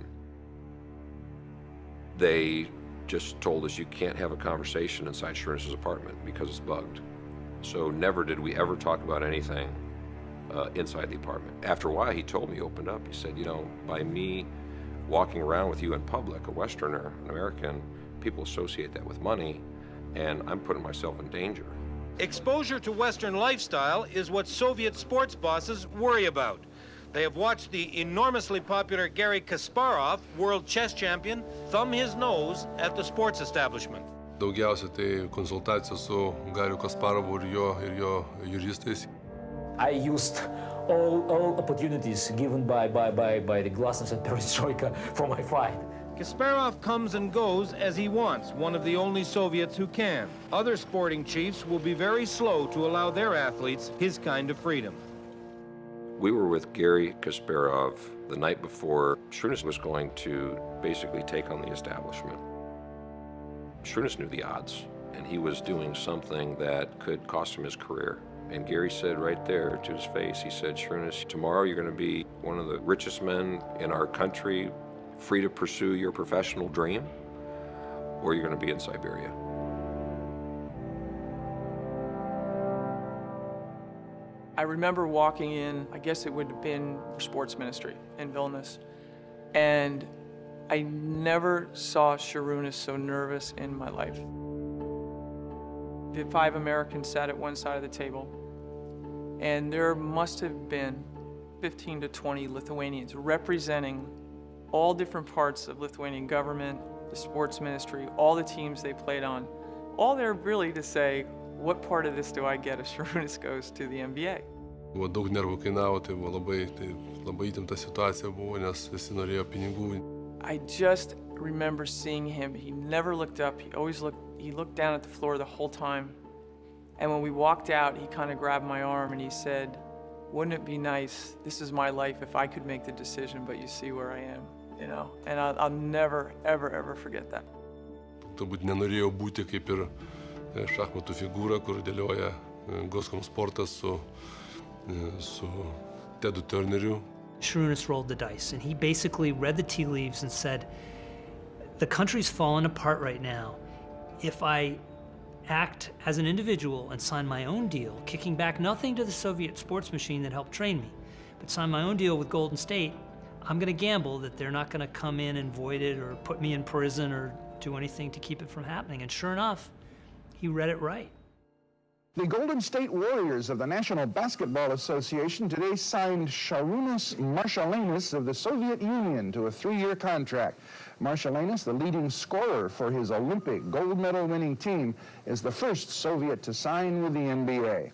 They just told us you can't have a conversation inside Sharunas' apartment because it's bugged. So never did we ever talk about anything inside the apartment. After a while, he told me, opened up, he said, you know, by me walking around with you in public, a Westerner, an American, people associate that with money, and I'm putting myself in danger. Exposure to Western lifestyle is what Soviet sports bosses worry about. They have watched the enormously popular Garry Kasparov, world chess champion, thumb his nose at the sports establishment. Daugiausia tai konsultacija su Gariu Kasparovu ir jo juristais. I used all opportunities given by the Glasnost and Perestroika for my fight. Kasparov comes and goes as he wants, one of the only Soviets who can. Other sporting chiefs will be very slow to allow their athletes his kind of freedom. We were with Garry Kasparov the night before Sharunas was going to basically take on the establishment. Sharunas knew the odds, and he was doing something that could cost him his career. And Garry said right there to his face, he said, Sharunas, tomorrow you're going to be one of the richest men in our country, free to pursue your professional dream, or you're going to be in Siberia. I remember walking in, I guess it would have been sports ministry in Vilnius, and I never saw Sharunas so nervous in my life. The 5 Americans sat at one side of the table, and there must have been 15 to 20 Lithuanians representing all different parts of Lithuanian government, the sports ministry, all the teams they played on, all there really to say, what part of this do I get if Sharunas goes to the NBA? Buvo daug nervų kainavo, tai buvo labai įtempta situacija buvo, nes visi norėjo pinigų. I just remember seeing him. He never looked up. He looked down at the floor the whole time. And when we walked out, he kind of grabbed my arm and he said, wouldn't it be nice, this is my life, if I could make the decision, but you see where I am, you know? And I'll never, ever, ever forget that. Turbūt nenorėjau būti kaip ir šachmatų figūra, kur dėlioja Goskomsportas su Tedu Turneriu. Sharunas rolled the dice, and he basically read the tea leaves and said, the country's fallen apart right now. If I act as an individual and sign my own deal, kicking back nothing to the Soviet sports machine that helped train me, but sign my own deal with Golden State, I'm going to gamble that they're not going to come in and void it or put me in prison or do anything to keep it from happening. And sure enough, he read it right. The Golden State Warriors of the National Basketball Association today signed Sharunas Maršalainis of the Soviet Union to a 3-year contract. Maršalainis, the leading scorer for his Olympic gold medal winning team, is the first Soviet to sign with the NBA.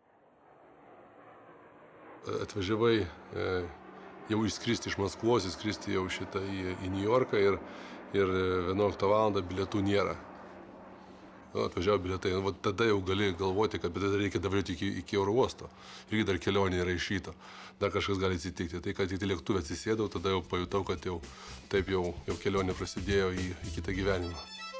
Atvažiavai jau išskristi iš Maskvos, išskristi jau šitą į New Yorką ir 11 valandą bilietų nėra. Atvažiavo bilietai, tada jau gali galvoti, kad reikia davaryti iki oro uosto. Irgi dar kelionė yra išyta. Dar kažkas gali atsitikti. Tai, kad tik lėktuvę atsisėdau, tada jau pajutau, kad jau kelionė prasidėjo į kitą gyvenimą.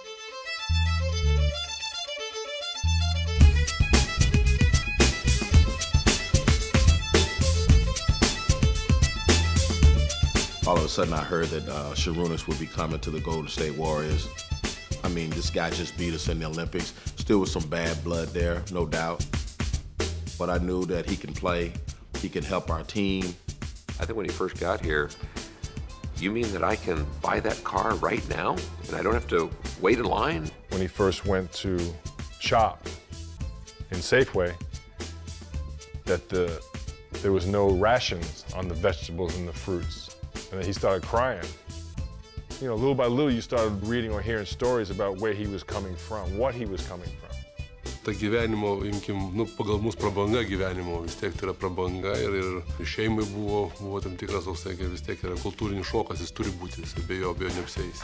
All of a sudden, I heard that Sharunas would be coming to the Golden State Warriors. I mean, this guy just beat us in the Olympics. Still with some bad blood there, no doubt. But I knew that he can play, he can help our team. I think when he first got here, you mean that I can buy that car right now and I don't have to wait in line? When he first went to shop in Safeway, that there was no rations on the vegetables and the fruits. And then he started crying. You know, little by little, you started reading or hearing stories about where he was coming from, what he was coming from. Ta gyvenimo, imkim, pagal mūsų prabanga gyvenimo, vis tiek tai yra prabanga ir šeimai buvo tam tikras, vis tiek yra kultūrinis šokas, jis turi būti, jis be jo neapsieis.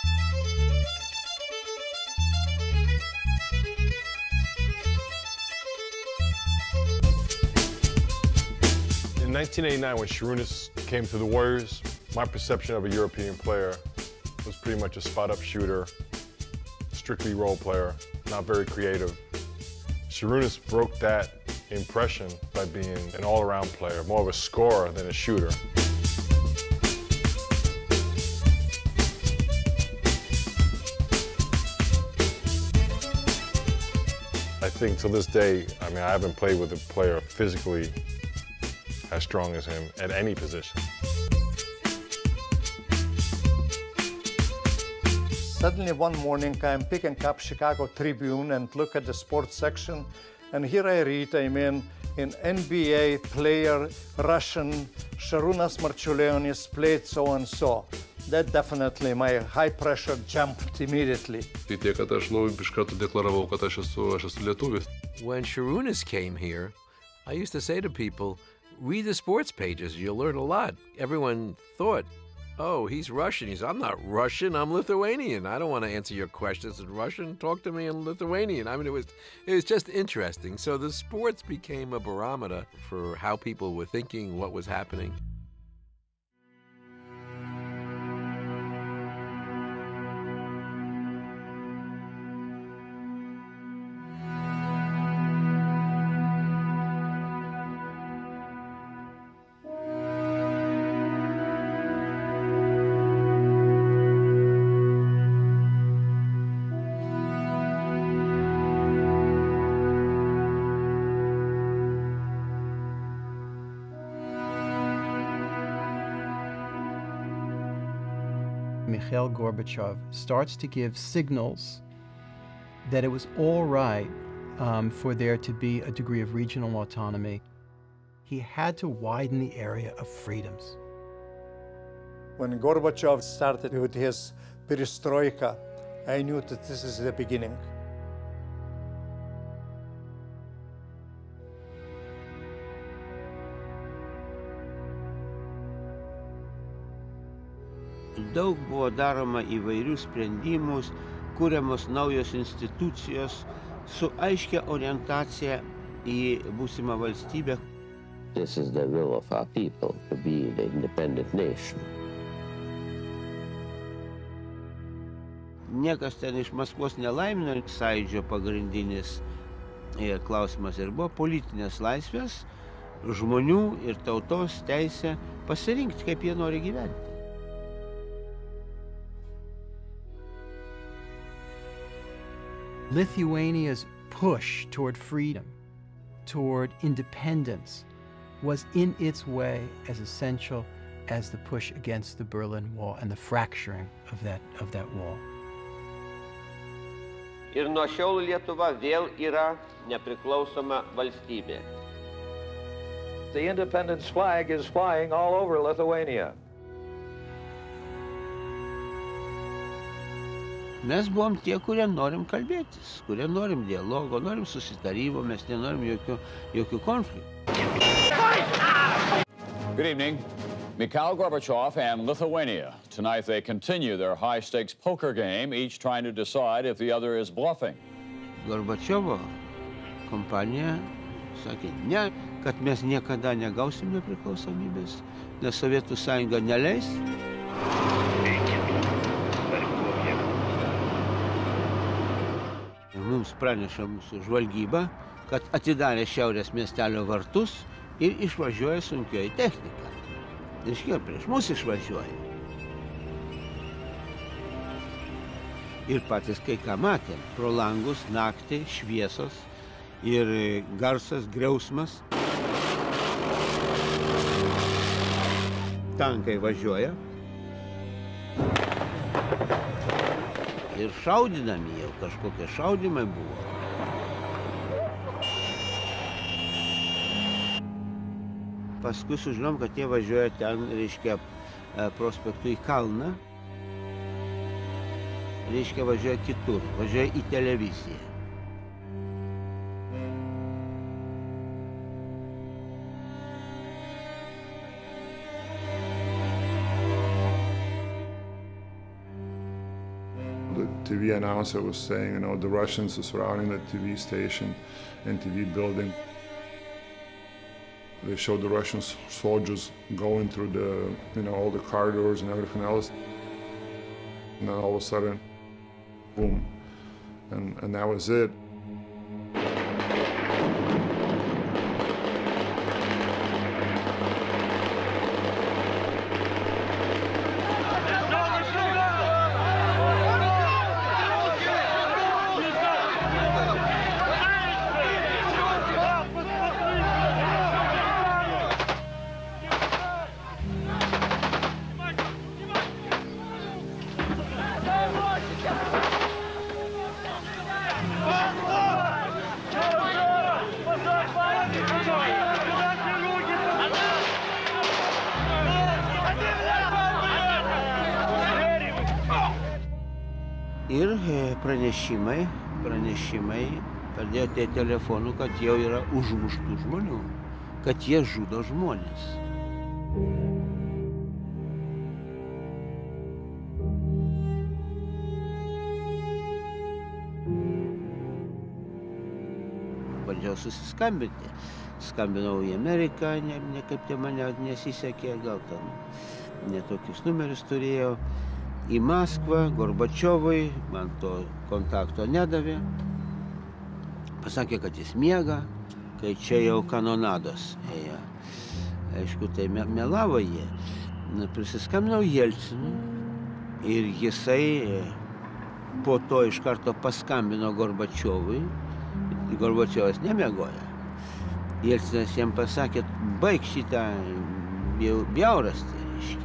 In 1989, when Šarūnas came to the Warriors, my perception of a European player was pretty much a spot-up shooter, strictly role player, not very creative. Šarūnas broke that impression by being an all-around player, more of a scorer than a shooter. I think to this day, I mean, I haven't played with a player physically as strong as him at any position. Suddenly one morning I'm picking up Chicago Tribune and look at the sports section, and here I read, I mean, in NBA player, Russian, Šarūnas Marčiulionis played so and so. That definitely my high pressure jumped immediately. Tai tiek, kad aš iš karto deklaravau, kad aš esu lietuvis. When Šarūnas came here, I used to say to people, read the sports pages, you'll learn a lot. Everyone thought, oh, he's Russian. I'm not Russian, I'm Lithuanian. I don't want to answer your questions in Russian. Talk to me in Lithuanian. I mean, it was just interesting. So the sports became a barometer for how people were thinking, what was happening. Mikhail Gorbachev starts to give signals that it was all right for there to be a degree of regional autonomy. He had to widen the area of freedoms. When Gorbachev started with his perestroika, I knew that this is the beginning. Daug buvo daroma įvairių sprendimus, kuriamos naujos institucijos su aiškia orientacija į būsimą valstybę. This is the will of our people to be the independent nation. Niekas ten iš Maskvos nelaimino, Sąjūdžio pagrindinis klausimas ir buvo politinės laisvės, žmonių ir tautos teisė pasirinkti, kaip jie nori gyventi. Lithuania's push toward freedom, toward independence, was in its way as essential as the push against the Berlin Wall and the fracturing of that wall. Ir nuo šiol Lietuva vėl yra nepriklausoma valstybė. The independence flag is flying all over Lithuania. Mes buvom tie, kurie norim kalbėtis, kurie norim dialogo, norim susitarimo, mes nenorim jokių konfliktų. Good evening. Mikhail Gorbachev and Lithuania. Tonight they continue their high-stakes poker game, each trying to decide if the other is bluffing. Gorbačiovo kompanija sakė, ne, kad mes niekada negausim nepriklausomybės, nes Sovietų Sąjunga neleis. Mums praneša mūsų žvalgyba, kad atidarė šiaurės miestelio vartus ir išvažiuoja sunkioji technika. Reiškia, prieš mus išvažiuoja. Ir patys kai ką matėm, pro langus naktį šviesos ir garsas, griausmas. tankai važiuoja. Ir šaudinami jau, kažkokie šaudimai buvo. Paskui sužinom, kad jie važiuoja ten, reiškia, prospektu į kalną. Reiškia, važiuoja kitur, važiuoja į televiziją. The TV announcer was saying, the Russians are surrounding the TV station and TV building. They showed the Russian soldiers going through the, all the corridors and everything else. And then all of a sudden, boom, and that was it. Ir pranešimai pradėjo tie telefonų, kad jau yra užmuštų žmonių, kad jie žudo žmonės. Bandžiau susiskambinti. Skambinau į Ameriką, niekaip tai mane nesisekė, gal ten netokius numerius turėjau. Į Maskvą, Gorbačiovui, man to kontakto nedavė. Pasakė, kad jis miega, kai čia jau kanonados ėjo. Aišku, tai melavo jie. Prisiskambinau Jelcinui ir jisai po to iš karto paskambino Gorbačiovui. Gorbačiovas nemiegoja. Jelcinas jam pasakė, baig šitą bjaurastį, reiškia.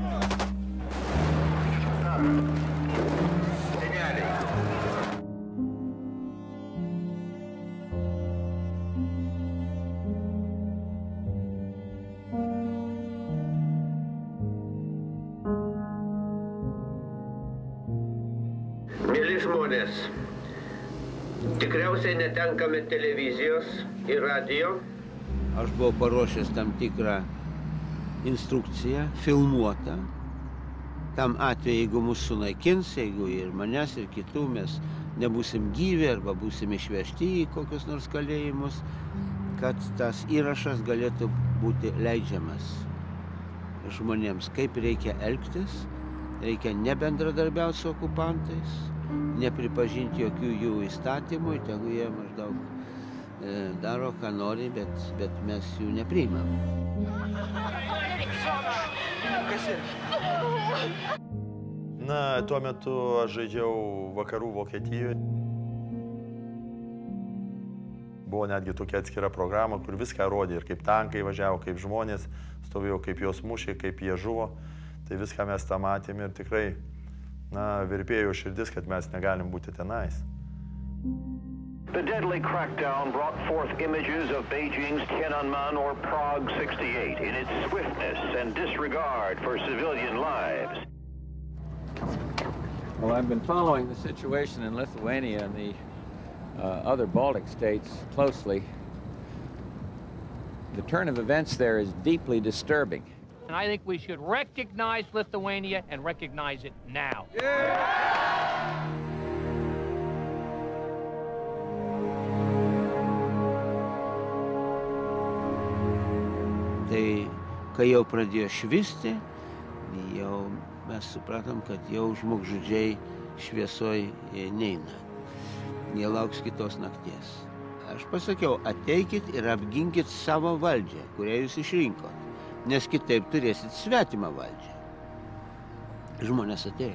Mėly žmonės, tikriausiai netenkame televizijos ir radio. Aš buvau paruošęs tam tikrą instrukciją, filmuotą. Tam atveju, jeigu mus sunaikins, jeigu ir manęs, ir kitų mes nebūsim gyvi arba būsim išvežti į kokius nors kalėjimus, kad tas įrašas galėtų būti leidžiamas žmonėms, kaip reikia elgtis, reikia nebendradarbiauti su okupantais, nepripažinti jokių jų įstatymų, tegu jie maždaug daro, ką nori, bet mes jų nepriimam. Na, tuo metu aš žaidžiau vakarų Vokietijoje. Buvo netgi tokia atskira programa, kur viską rodė, ir kaip tankai važiavo, kaip žmonės stovėjo, kaip juos mušė, kaip jie žuvo. Tai viską mes tą matėme ir tikrai, virpėjo širdis, kad mes negalim būti tenais. The deadly crackdown brought forth images of Beijing's Tiananmen or Prague 68 in its swiftness and disregard for civilian lives. Well, I've been following the situation in Lithuania and the other Baltic states closely. The turn of events there is deeply disturbing. And I think we should recognize Lithuania and recognize it now. Tai, kai jau pradėjo švisti, jau mes supratom, kad jau žmogžudžiai šviesoj neina. Jie lauks kitos nakties. Aš pasakiau, ateikit ir apginkit savo valdžią, kurią jūs išrinkot, nes kitaip turėsit svetimą valdžią. Žmonės atėjo.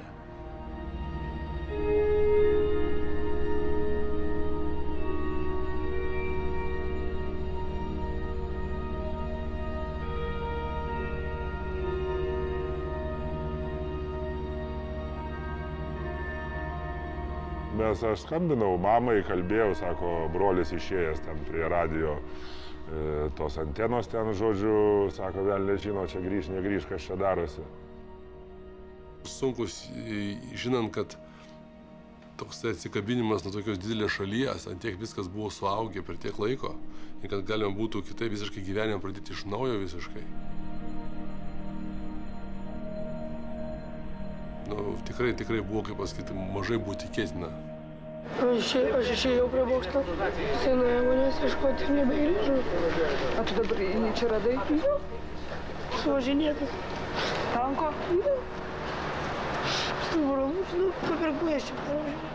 Aš skambinau mamai, kalbėjau, sako, brolis išėjęs ten prie radijo, tos antenos ten, žodžiu, sako, vėl nežino, čia grįž, negrįž, kas čia darosi. Sunkus, žinant, kad toks atsikabinimas nuo tokios didelės šalies, ant tiek viskas buvo suaugę per tiek laiko, ir kad galima būtų kitaip visiškai gyvenimą pradėti iš naujo visiškai. Tikrai buvo, kaip pasakyti, mažai buvo tikėtina. Aš išėjau prie bokšto scenoje, manęs ieškoti ir nebegrįžau. O tu dabar jį čia radai? Jo. Suvažinėtas. Tanko? Jo. Stuburo lūžino, papirkau aš čia pravažinėjau.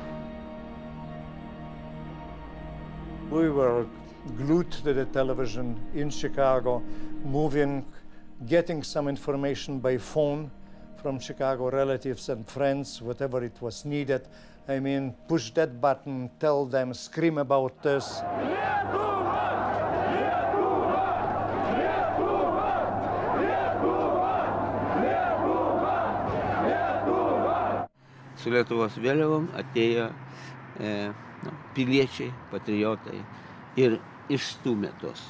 We were glued to the television in Chicago, moving, getting some information by phone from Chicago relatives and friends, whatever it was needed. I mean, push that button, tell them, scream about this. Su Lietuvos vėliavom atėjo piliečiai, patriotai ir išstūmė tos.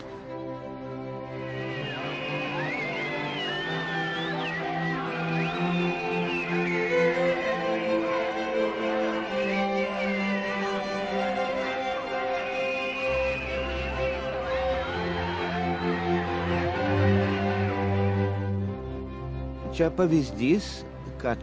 Čia pavyzdys, kad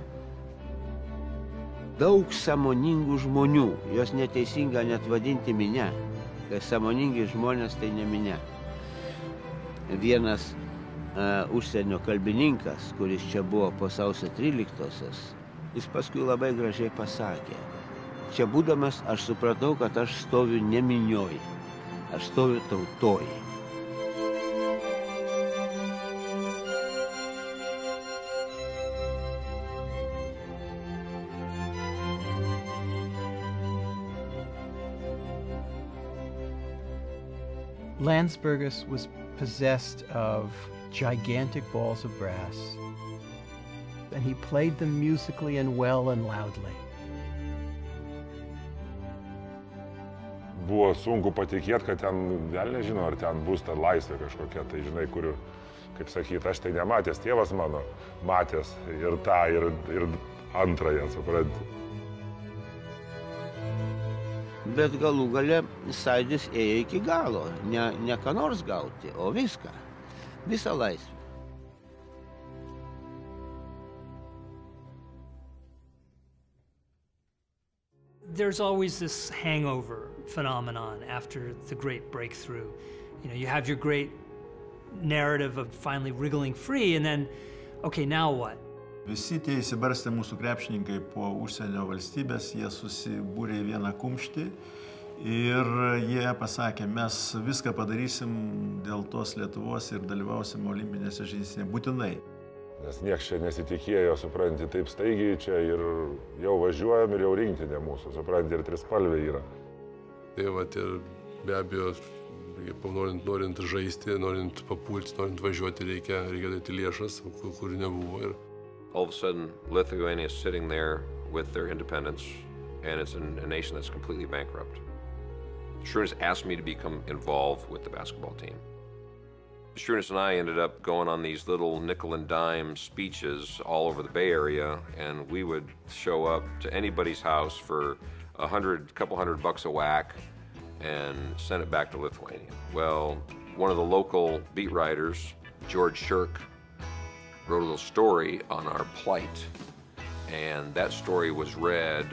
daug sąmoningų žmonių, jos neteisinga net vadinti minia, kai sąmoningi žmonės tai ne minia. Vienas užsienio kalbininkas, kuris čia buvo po sausio 13-osios, jis paskui labai gražiai pasakė, čia būdamas aš supratau, kad aš stoviu ne minioj, aš stoviu tautoj. Landsbergis was possessed of gigantic balls of brass, and he played them musically and well and loudly. Buvo sunku patikėti, kad ten, vėl nežinau, ar ten bus ta laisvė kažkokia, tai žinai, kurių, kaip sakyti, aš tai nematęs, tėvas mano matęs ir tą, ir antrąją, supranti. Bet galų gale Sąjūdis ėjo iki galo, ne ką nors gauti, o viską, visą laisvę. There's always this hangover phenomenon after the great breakthrough. You know, you have your great narrative of finally wriggling free, and then, okay, now what? Visi tie įsibarstę mūsų krepšininkai po užsienio valstybės, jie susibūrė į vieną kumštį ir jie pasakė, mes viską padarysim dėl tos Lietuvos ir dalyvausim olimpinėse žaidynėse būtinai. Nes nieks čia nesitikėjo, supranti, taip staigiai čia ir jau važiuojam ir jau rinktinė mūsų, supranti, ir trispalvė yra. Tai vat ir be abejo, norint žaisti, norint papulti, norint važiuoti, reikia dėti lėšas, kurių nebuvo. All of a sudden, Lithuania is sitting there with their independence, and it's a nation that's completely bankrupt. Šrunis asked me to become involved with the basketball team. Šrunis and I ended up going on these little nickel and dime speeches all over the Bay Area, and we would show up to anybody's house for a couple hundred bucks a whack and send it back to Lithuania. Well, one of the local beat writers, George Shirk, wrote a little story on our plight, and that story was read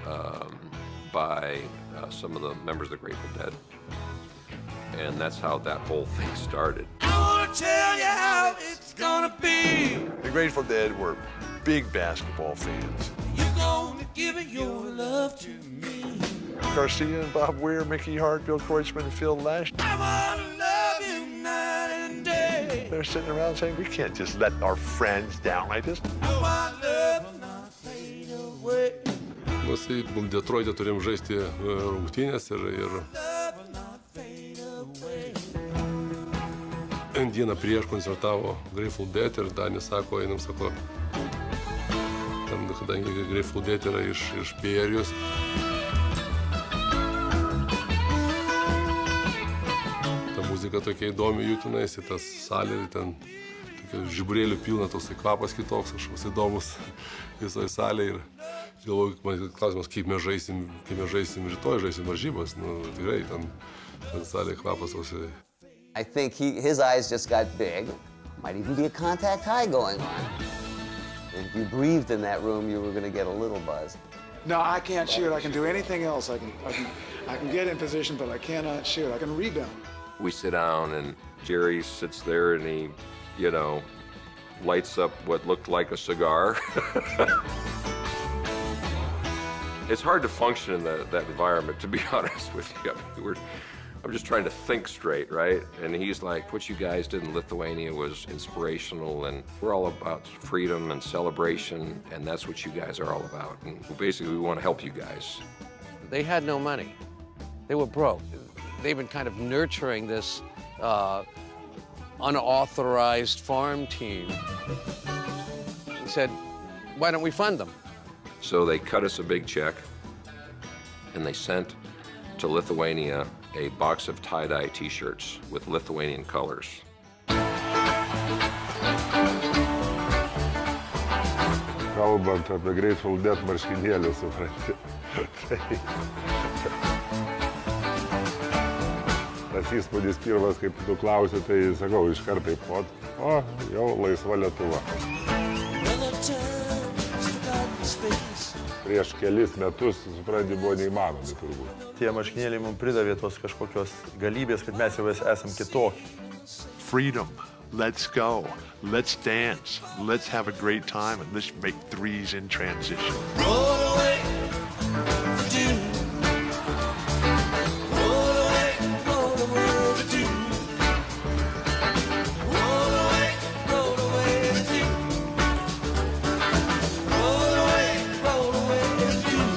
by some of the members of the Grateful Dead, and that's how that whole thing started. I want to tell you how it's gonna be. The Grateful Dead were big basketball fans. You're gonna give your love to me. Garcia and Bob Weir, Mickey Hart, Bill Kreutzmann, and Phil Lash. I wanna love you night and day. They're sitting around saying, we can't just let our friends down like this. No, our love will not fade away. Mes į Detroit'e turėjom žaisti rungtynės ir dieną prieš koncertavo Grateful Dead ir Danis sako, einam, sako, ten kadangi Grateful Dead yra iš Bay Areas. Ta muzika tokia įdomi jų tenais, į tas salė, ten tokia žiburėlių pilna, toks kvapas kitoks, kažkoks įdomus visoje salėje. Ir galvoju, man klausimas, kaip mes žaisim rytoj, žaisim varžybas. Nu, tikrai, ten salėje kvapas toks. I think his eyes just got big. Might even be a contact high going on. If you breathed in that room, you were going to get a little buzz. No, I can't shoot. I can do anything else. I can get in position, but I cannot shoot. I can rebound. We sit down, and Jerry sits there, and he, you know, lights up what looked like a cigar. It's hard to function in that environment, to be honest with you. I mean, I'm just trying to think straight, right? And he's like, what you guys did in Lithuania was inspirational, and we're all about freedom and celebration, and that's what you guys are all about. And basically, we want to help you guys. They had no money. They were broke. They've been kind of nurturing this unauthorized farm team. He said, why don't we fund them? So they cut us a big check, and they sent to Lithuania a box of tie-dye t-shirts with Lithuanian colors. Kalbant apie Grateful Dead marškinėlių, supranti. Tas įspūdis pirmas, kaip tu klausi, tai sakau, iš karto jau laisva Lietuva. Prieš kelis metus, supranti, buvo neįmanomi turbūt. Tie marškinėliai mums pridavė tos kažkokios galybės, kad mes jau esam kitokie. Freedom. Let's go. Let's dance. Let's have a great time, and let's make threes in transition. Roll away, Virginia. Roll away, Virginia. Roll away, Virginia. Roll away, Virginia.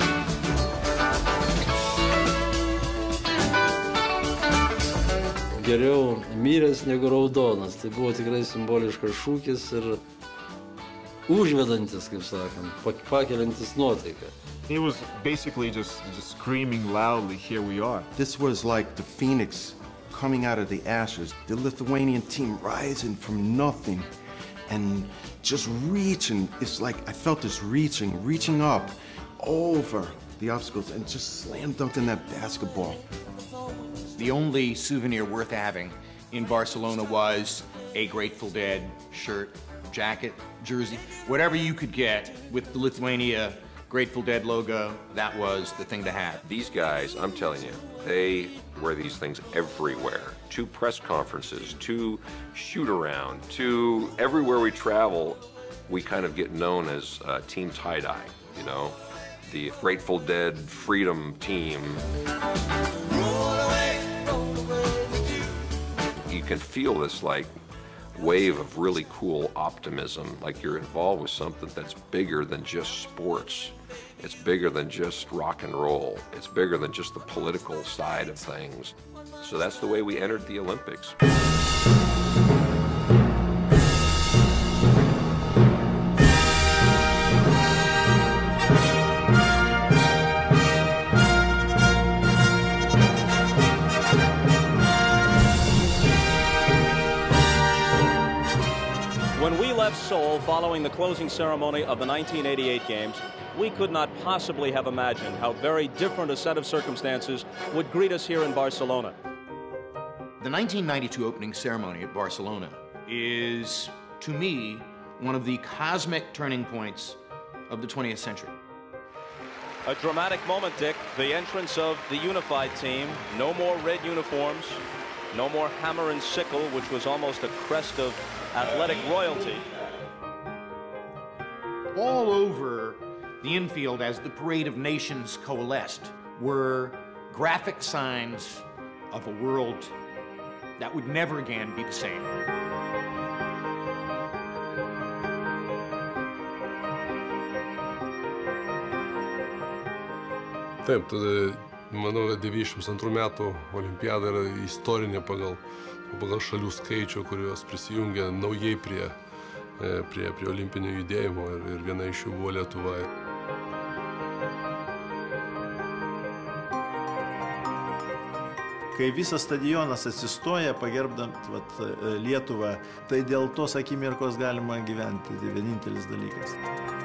Geriau miręs negu raudonas. Tai buvo tikrai simboliškas šūkis ir užvedantis, kaip sakant, pakeliantis nuotaiką. He was basically just screaming loudly, here we are. This was like the phoenix coming out of the ashes, the Lithuanian team rising from nothing and just reaching. It's like I felt this reaching up over the obstacles and just slam dunked in that basketball. The only souvenir worth having in Barcelona was a Grateful Dead shirt, jacket, jersey, whatever you could get with the Lithuania Grateful Dead logo, that was the thing to have. These guys, I'm telling you, they wear these things everywhere. To press conferences, to shoot around, to everywhere we travel, we kind of get known as Team Tie-Dye, you know? The Grateful Dead Freedom Team. You can feel this like wave of really cool optimism, like you're involved with something that's bigger than just sports. It's bigger than just rock and roll. It's bigger than just the political side of things. So that's the way we entered the Olympics. When we left Seoul following the closing ceremony of the 1988 Games, we could not possibly have imagined how very different a set of circumstances would greet us here in Barcelona. The 1992 opening ceremony at Barcelona is, to me, one of the cosmic turning points of the 20th century. A dramatic moment, Dick. The entrance of the unified team. No more red uniforms. No more hammer and sickle, which was almost a crest of athletic royalty. All over the infield as the Parade of Nations coalesced were graphic signs of a world that would never again be the same. Taip, tada, manau, 92 metų olimpiada yra istorinė pagal šalių skaičių, kurios prisijungia naujai prie prie olimpinio judėjimo ir viena iš jų buvo Lietuva. Kai visas stadionas atsistoja pagerbdant Lietuvą, tai dėl tos akimirkos galima gyventi. Tai vienintelis dalykas.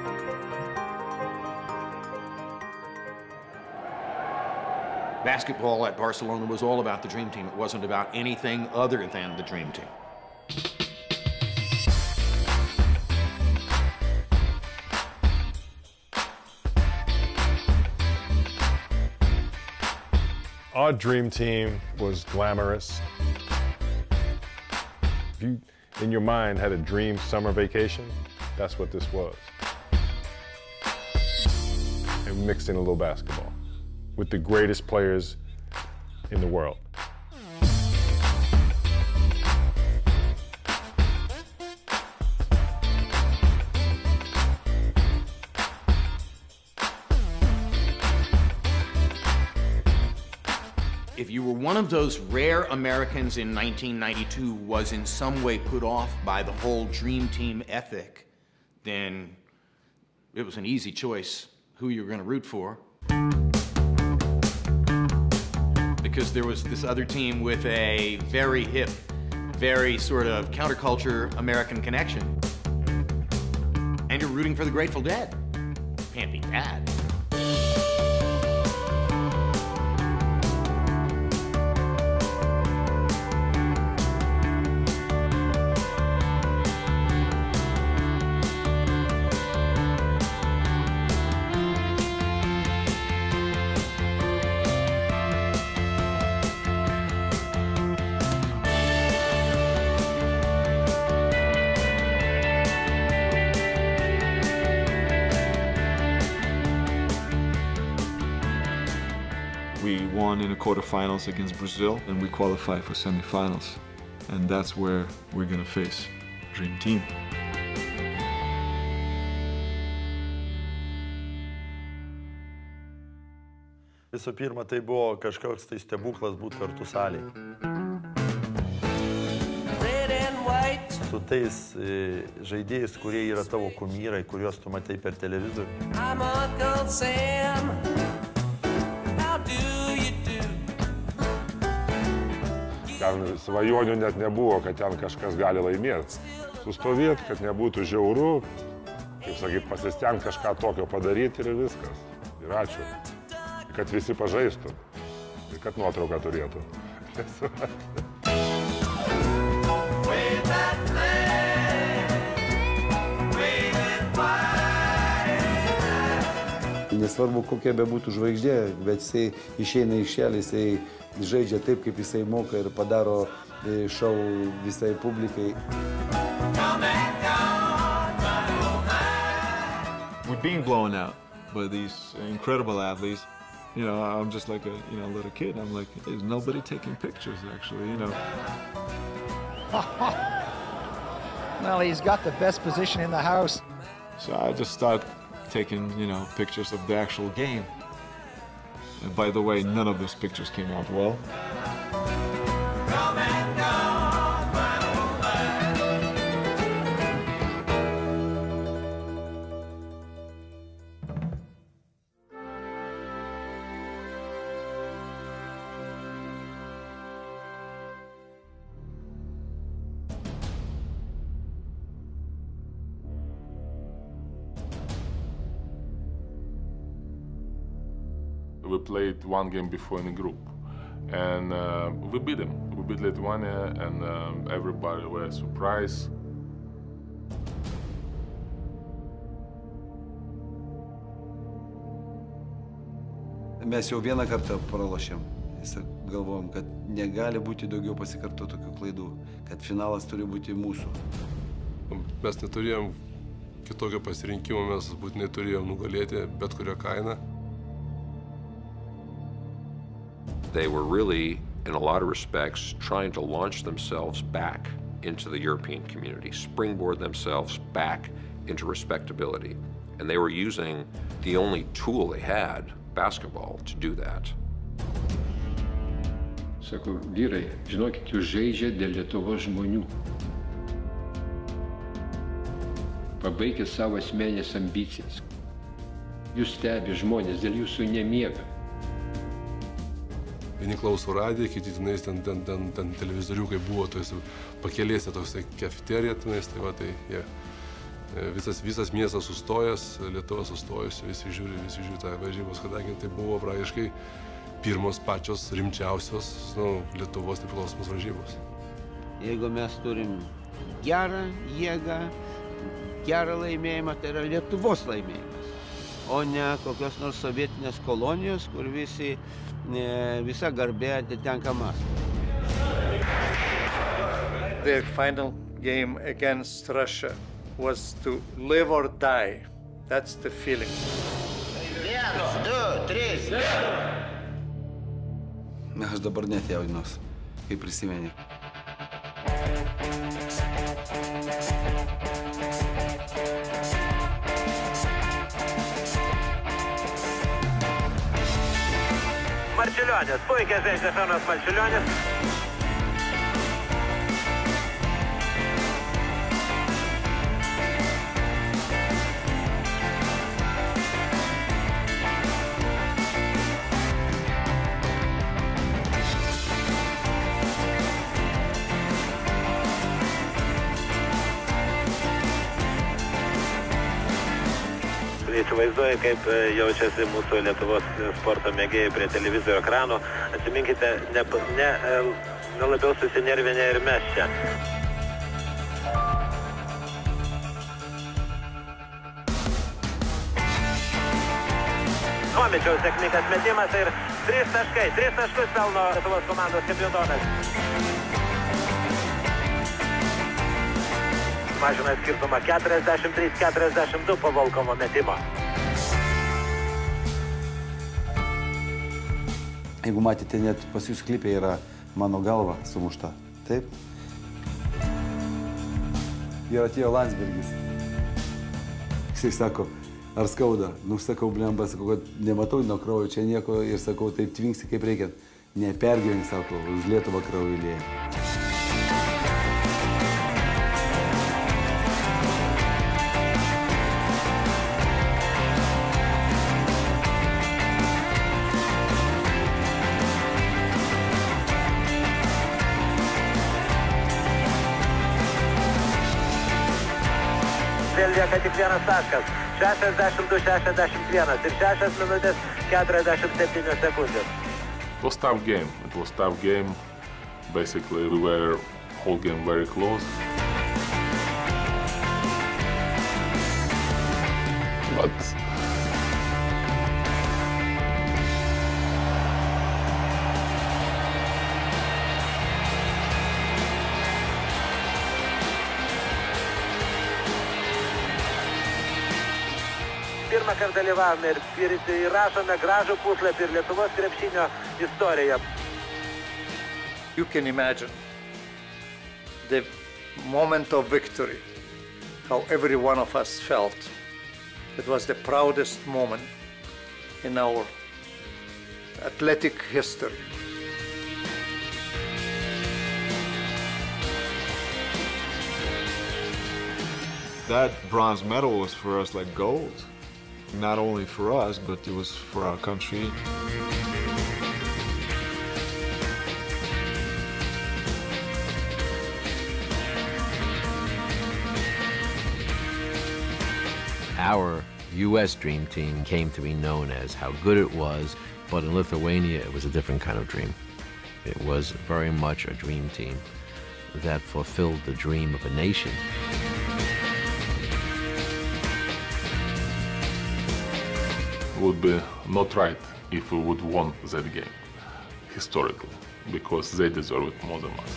Basketball at Barcelona was all about the Dream Team. It wasn't about anything other than the Dream Team. Our dream team was glamorous. If you, in your mind, had a dream summer vacation, that's what this was. And mixed in a little basketball with the greatest players in the world. If you were one of those rare Americans in 1992 who was in some way put off by the whole Dream Team ethic, then it was an easy choice who you were going to root for. Because there was this other team with a very hip, very sort of counterculture American connection. And you're rooting for the Grateful Dead. Can't be bad. We won in the quarterfinals against Brazil, and we qualified for semifinals. And that's where we're gonna face Dream Team. Visų pirma, tai buvo kažkoks tai stebuklas būti kartu salėje. Su tais žaidėjais, kurie yra tavo kumyrai, kuriuos tu matai per televizorių. Ten svajonių net nebuvo, kad ten kažkas gali laimėti. Sustovėti, kad nebūtų žiauru, kaip sakyt, pasistengti kažką tokio padaryti ir viskas. Ir ačiū. Kad visi pažaistų. Ir kad nuotrauką turėtų. Nesvarbu, kokia bebūtų žvaigždė, bet jisai išeina iš šelį, jisai žaidžia taip, kaip jisai moka ir padaro šou visai publikai. We're being blown out by these incredible athletes. You know, I'm just like a little kid. I'm like, there's nobody taking pictures, actually, you know. Well, he's got the best position in the house. So I just start taking, pictures of the actual game. And by the way, none of those pictures came out well. We played one game before in a group, and we beat them. We beat Lithuania, and everybody was surprised. Mes jau vieną kartą pralošėm. Galvojom, kad negali būti daugiau pasikarto tokių klaidų, kad finalas turi būti mūsų. Mes neturėjom kitokio pasirinkimo, mes būtinai turėjom nugalėti bet kurią kainą. They were really, in a lot of respects, trying to launch themselves back into the European community, springboard themselves back into respectability. And they were using the only tool they had, basketball, to do that. Sako, vyrai, žinokit, jūs žaidžia dėl Lietuvos žmonių. pabaikit savo asmenės ambicijas. Jūs stebi žmonės, dėl jūsų nemiega. Vieni klauso radiją, kiti tenais ten televizoriukai buvo, pakelėse toksai kafeterija tenais, tai va, tai jie. Visas miestas sustojęs, Lietuva sustojusi, visi žiūri tą varžybos, kadangi tai buvo praktiškai pirmos pačios rimčiausios Lietuvos nepriklausomos varžybos. Jeigu mes turim gerą jėgą, gerą laimėjimą, tai yra Lietuvos laimėjimas, o ne kokios nors sovietinės kolonijos, kur visa garbė atitenka Maskvai. The final game against Russia was to live or die. That's the feeling. 1, 2, 3. Aš dabar net jaudinuos, kai prisimeni. Marčiulionis, puikiai žaidžia Šarūnas Marčiulionis. Įsivaizduoju, kaip jaučiasi mūsų Lietuvos sporto mėgėjai prie televizorių ekranų. Atsiminkite, ne labiau susinervinę ir mes čia. Chomičiaus sėkmingas metimas ir 3 taškai. 3 taškus pelno Lietuvos komandos čempionas. Mažina skirtumą 43-42 po Volkovo metimo. Jeigu matėte, net pas jūs klipė yra mano galva sumušta. Taip? Ir atėjo Landsbergis. Jisai sako, ar skauda? Nu, sakau, blemba, sakau, kad nematau nuo kraujo čia nieko ir sakau, taip tvinksi kaip reikia. Nepergyvenk, sako, už Lietuvą kraujo lieja. Vėl lieka tik vienas taškas. 62-61 ir 6 minutės 47 sekundės. It was a tough game. It was a tough game. Basically, we were whole game very close. But Pirmą kartą dalyvavome ir įrašome gražų puslapį ir Lietuvos krepšinio istoriją. You can imagine the moment of victory, how every one of us felt. It was the proudest moment in our athletic history. That bronze medal was for us like gold. Not only for us, but it was for our country. Our U.S. dream team came to be known as how good it was, but in Lithuania it was a different kind of dream. It was very much a dream team that fulfilled the dream of a nation. it would be not right if we would won that game, historically, because they deserve it more than us.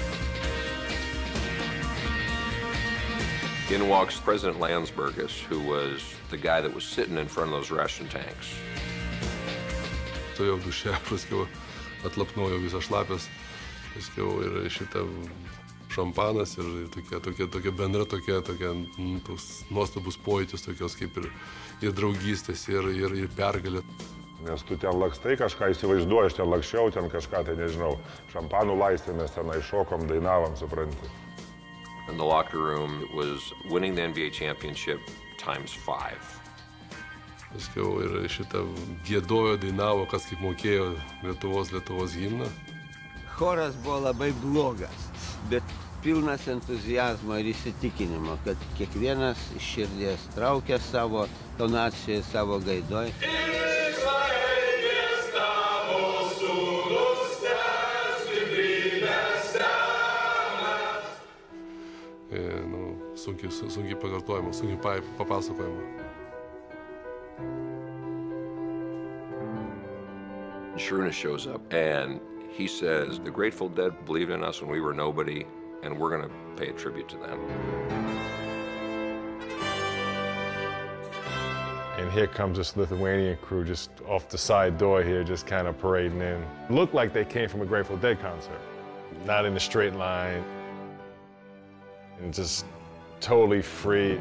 In walks President Landsbergis, who was the guy that was sitting in front of those ration tanks. Stovėjau duše, paskiau atlapnojau visą šlapės, paskiau ir šitą šampanas ir tokia bendra tokia toks nuostabus pojūtis, tokios kaip ir draugystės, ir pergalė. Nes tu ten lakstai kažką įsivaizduoji, aš ten lakščiau, ten kažką, tai nežinau, šampanų laistėmės, tenai šokom, dainavom, supranti. in the locker room. It was winning the NBA championship times 5. Paskiau ir šitą giedojo, dainavo, kas kaip mokėjo Lietuvos himną. Choras buvo labai blogas, bet pilnas entuzijazmo ir įsitikinimo, kad kiekvienas iš širdies traukia savo tonacijoje, savo gaidoj. Sunkiai pakartojama, sunkiai papasakojama. Šrunas shows up and he says, the Grateful Dead believed in us when we were nobody, and we're going to pay a tribute to them. And here comes this Lithuanian crew just off the side door here, just kind of parading in. Looked like they came from a Grateful Dead concert. Not in a straight line, and just totally free.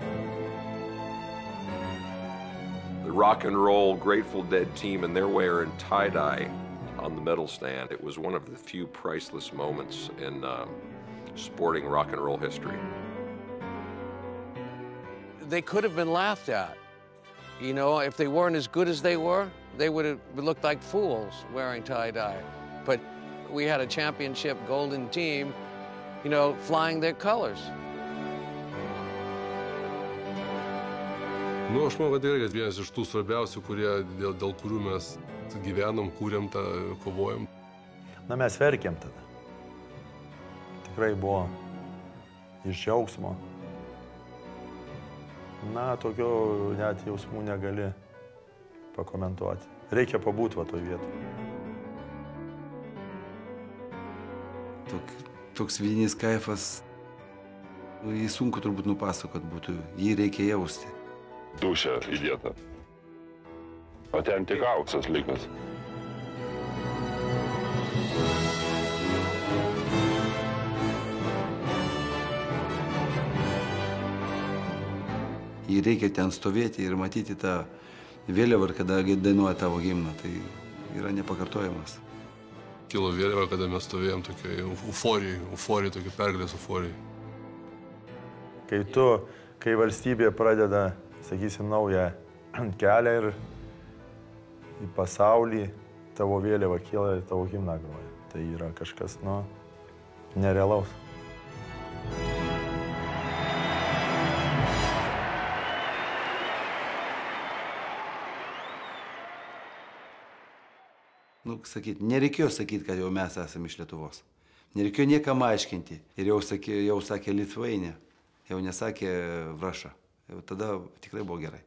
The rock and roll Grateful Dead team, and they're wearing tie-dye on the medal stand. It was one of the few priceless moments in sporting rock and roll history. They could have been laughed at. You know, if they weren't as good as they were, they would have looked like fools wearing tie-dye. But we had a championship golden team, you know, flying their colors. Nu, aš manau, kad tai yra vienas iš tų svarbiausių, dėl kurių mes gyvenom, kūrėm, kovojom. Na, mes verkėm tada. Tikrai buvo iš džiaugsmo. Na, tokio net jausmų negali pakomentuoti. Reikia pabūti va toj vietoj. Toks vidinis kaifas, jį sunku turbūt nupasakot būtų, jį reikia jausti. Dušė įdėta. O ten tik auksas likas. Jį reikia ten stovėti ir matyti tą vėliavą, kada dainuoja tavo himną, tai yra nepakartojamas. Kilo vėliava, kada mes stovėjom tokiai euforijai, tokiai pergalės euforijai. Kai valstybė pradeda, sakysim, naują kelią ir į pasaulį, tavo vėliava kyla ir tavo himną groja. Tai yra kažkas, nerealaus. Nereikėjo sakyti, kad jau mes esame iš Lietuvos. Nereikėjo niekam aiškinti. Ir jau sakė Lithuania. Jau nesakė Russia. Jau tada tikrai buvo gerai.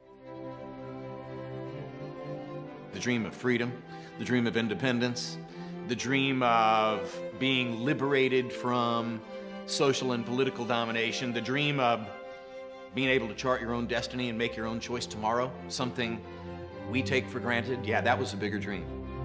The dream of freedom, the dream of independence, the dream of being liberated from social and political domination, the dream of being able to chart your own destiny and make your own choice tomorrow, something we take for granted. Yeah, that was a bigger dream.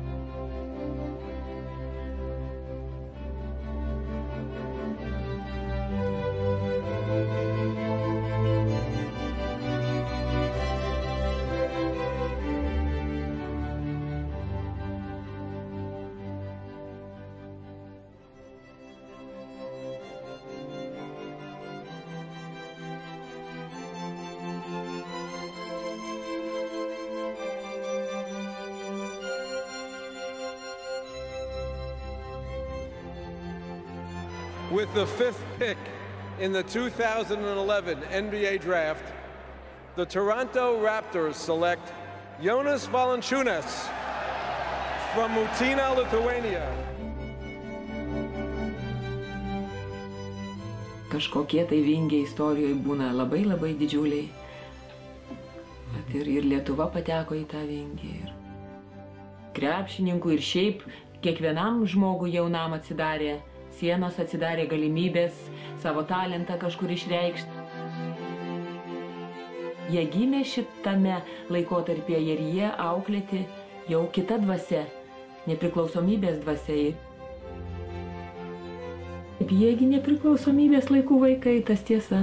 With the 5th pick in the 2011 NBA Draft, the Toronto Raptors select Jonas Valanciunas from Mutina, Lithuania. Kažkokie tai vingiai istorijoje būna labai didžiuliai. Ir Lietuva pateko į tą vingį. Krepšininkų ir šiaip kiekvienam žmogui jaunam atsidarė sienos, atsidarė galimybės savo talentą kažkur išreikšti. Jie gimė šitame laikotarpyje ir jie auklėti jau kita dvasia, nepriklausomybės dvasia. Jiegi nepriklausomybės laikų vaikai, tas tiesa.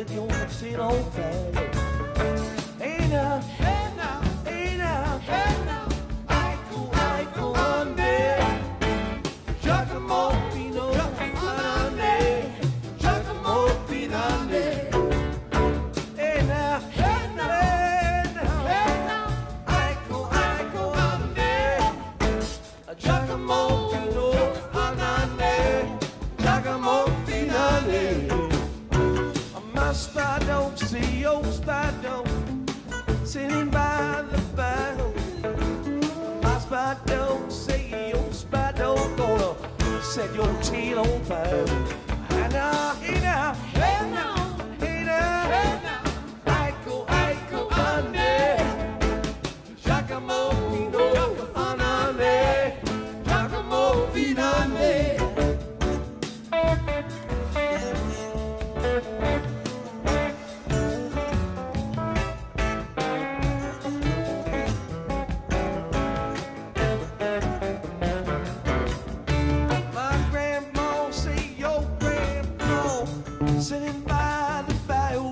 with your tin old fire. Hey now, hey now, hey now, hey now, I go on there. Giacomo Pino, Anande, Giacomo Pinande. Hey now, hey now, hey now, hey now, I go on there. Giacomo Pino, Anande, Giacomo Pinande. My Spado, see your Spado, sitting by the fire. My Spado, say your Spado, gonna set your tail on fire. And now, hey now, hey now, hey now, hey now, I go on there. Giacomo Pino, Anande, Giacomo Pinande. Sitting by the fire.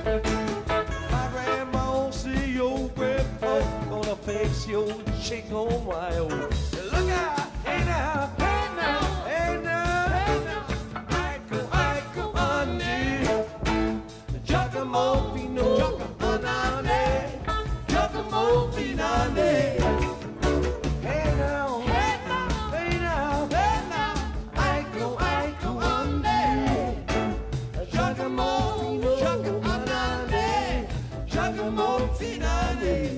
My grandma see your grandpa gonna fix your chicken wild. Look out, hey now, hey now, hey now, hey now, I go on there. Giacomo Pino, Anande, Giacomo Pinande. Hey now, hey now, hey now, hey now, I go on there. Giacomo Pino, Anande, Giacomo Pinande.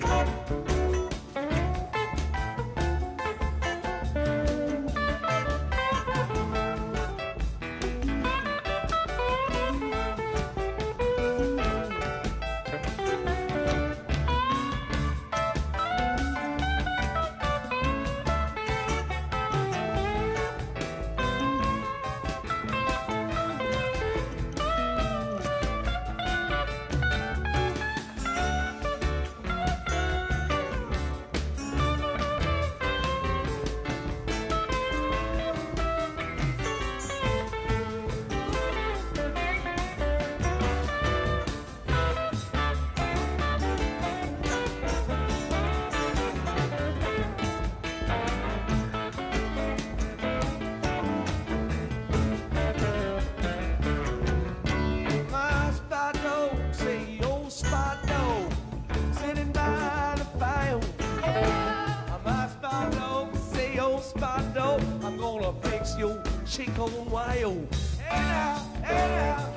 I'm gonna fix your chicken wild. Hey now, hey now.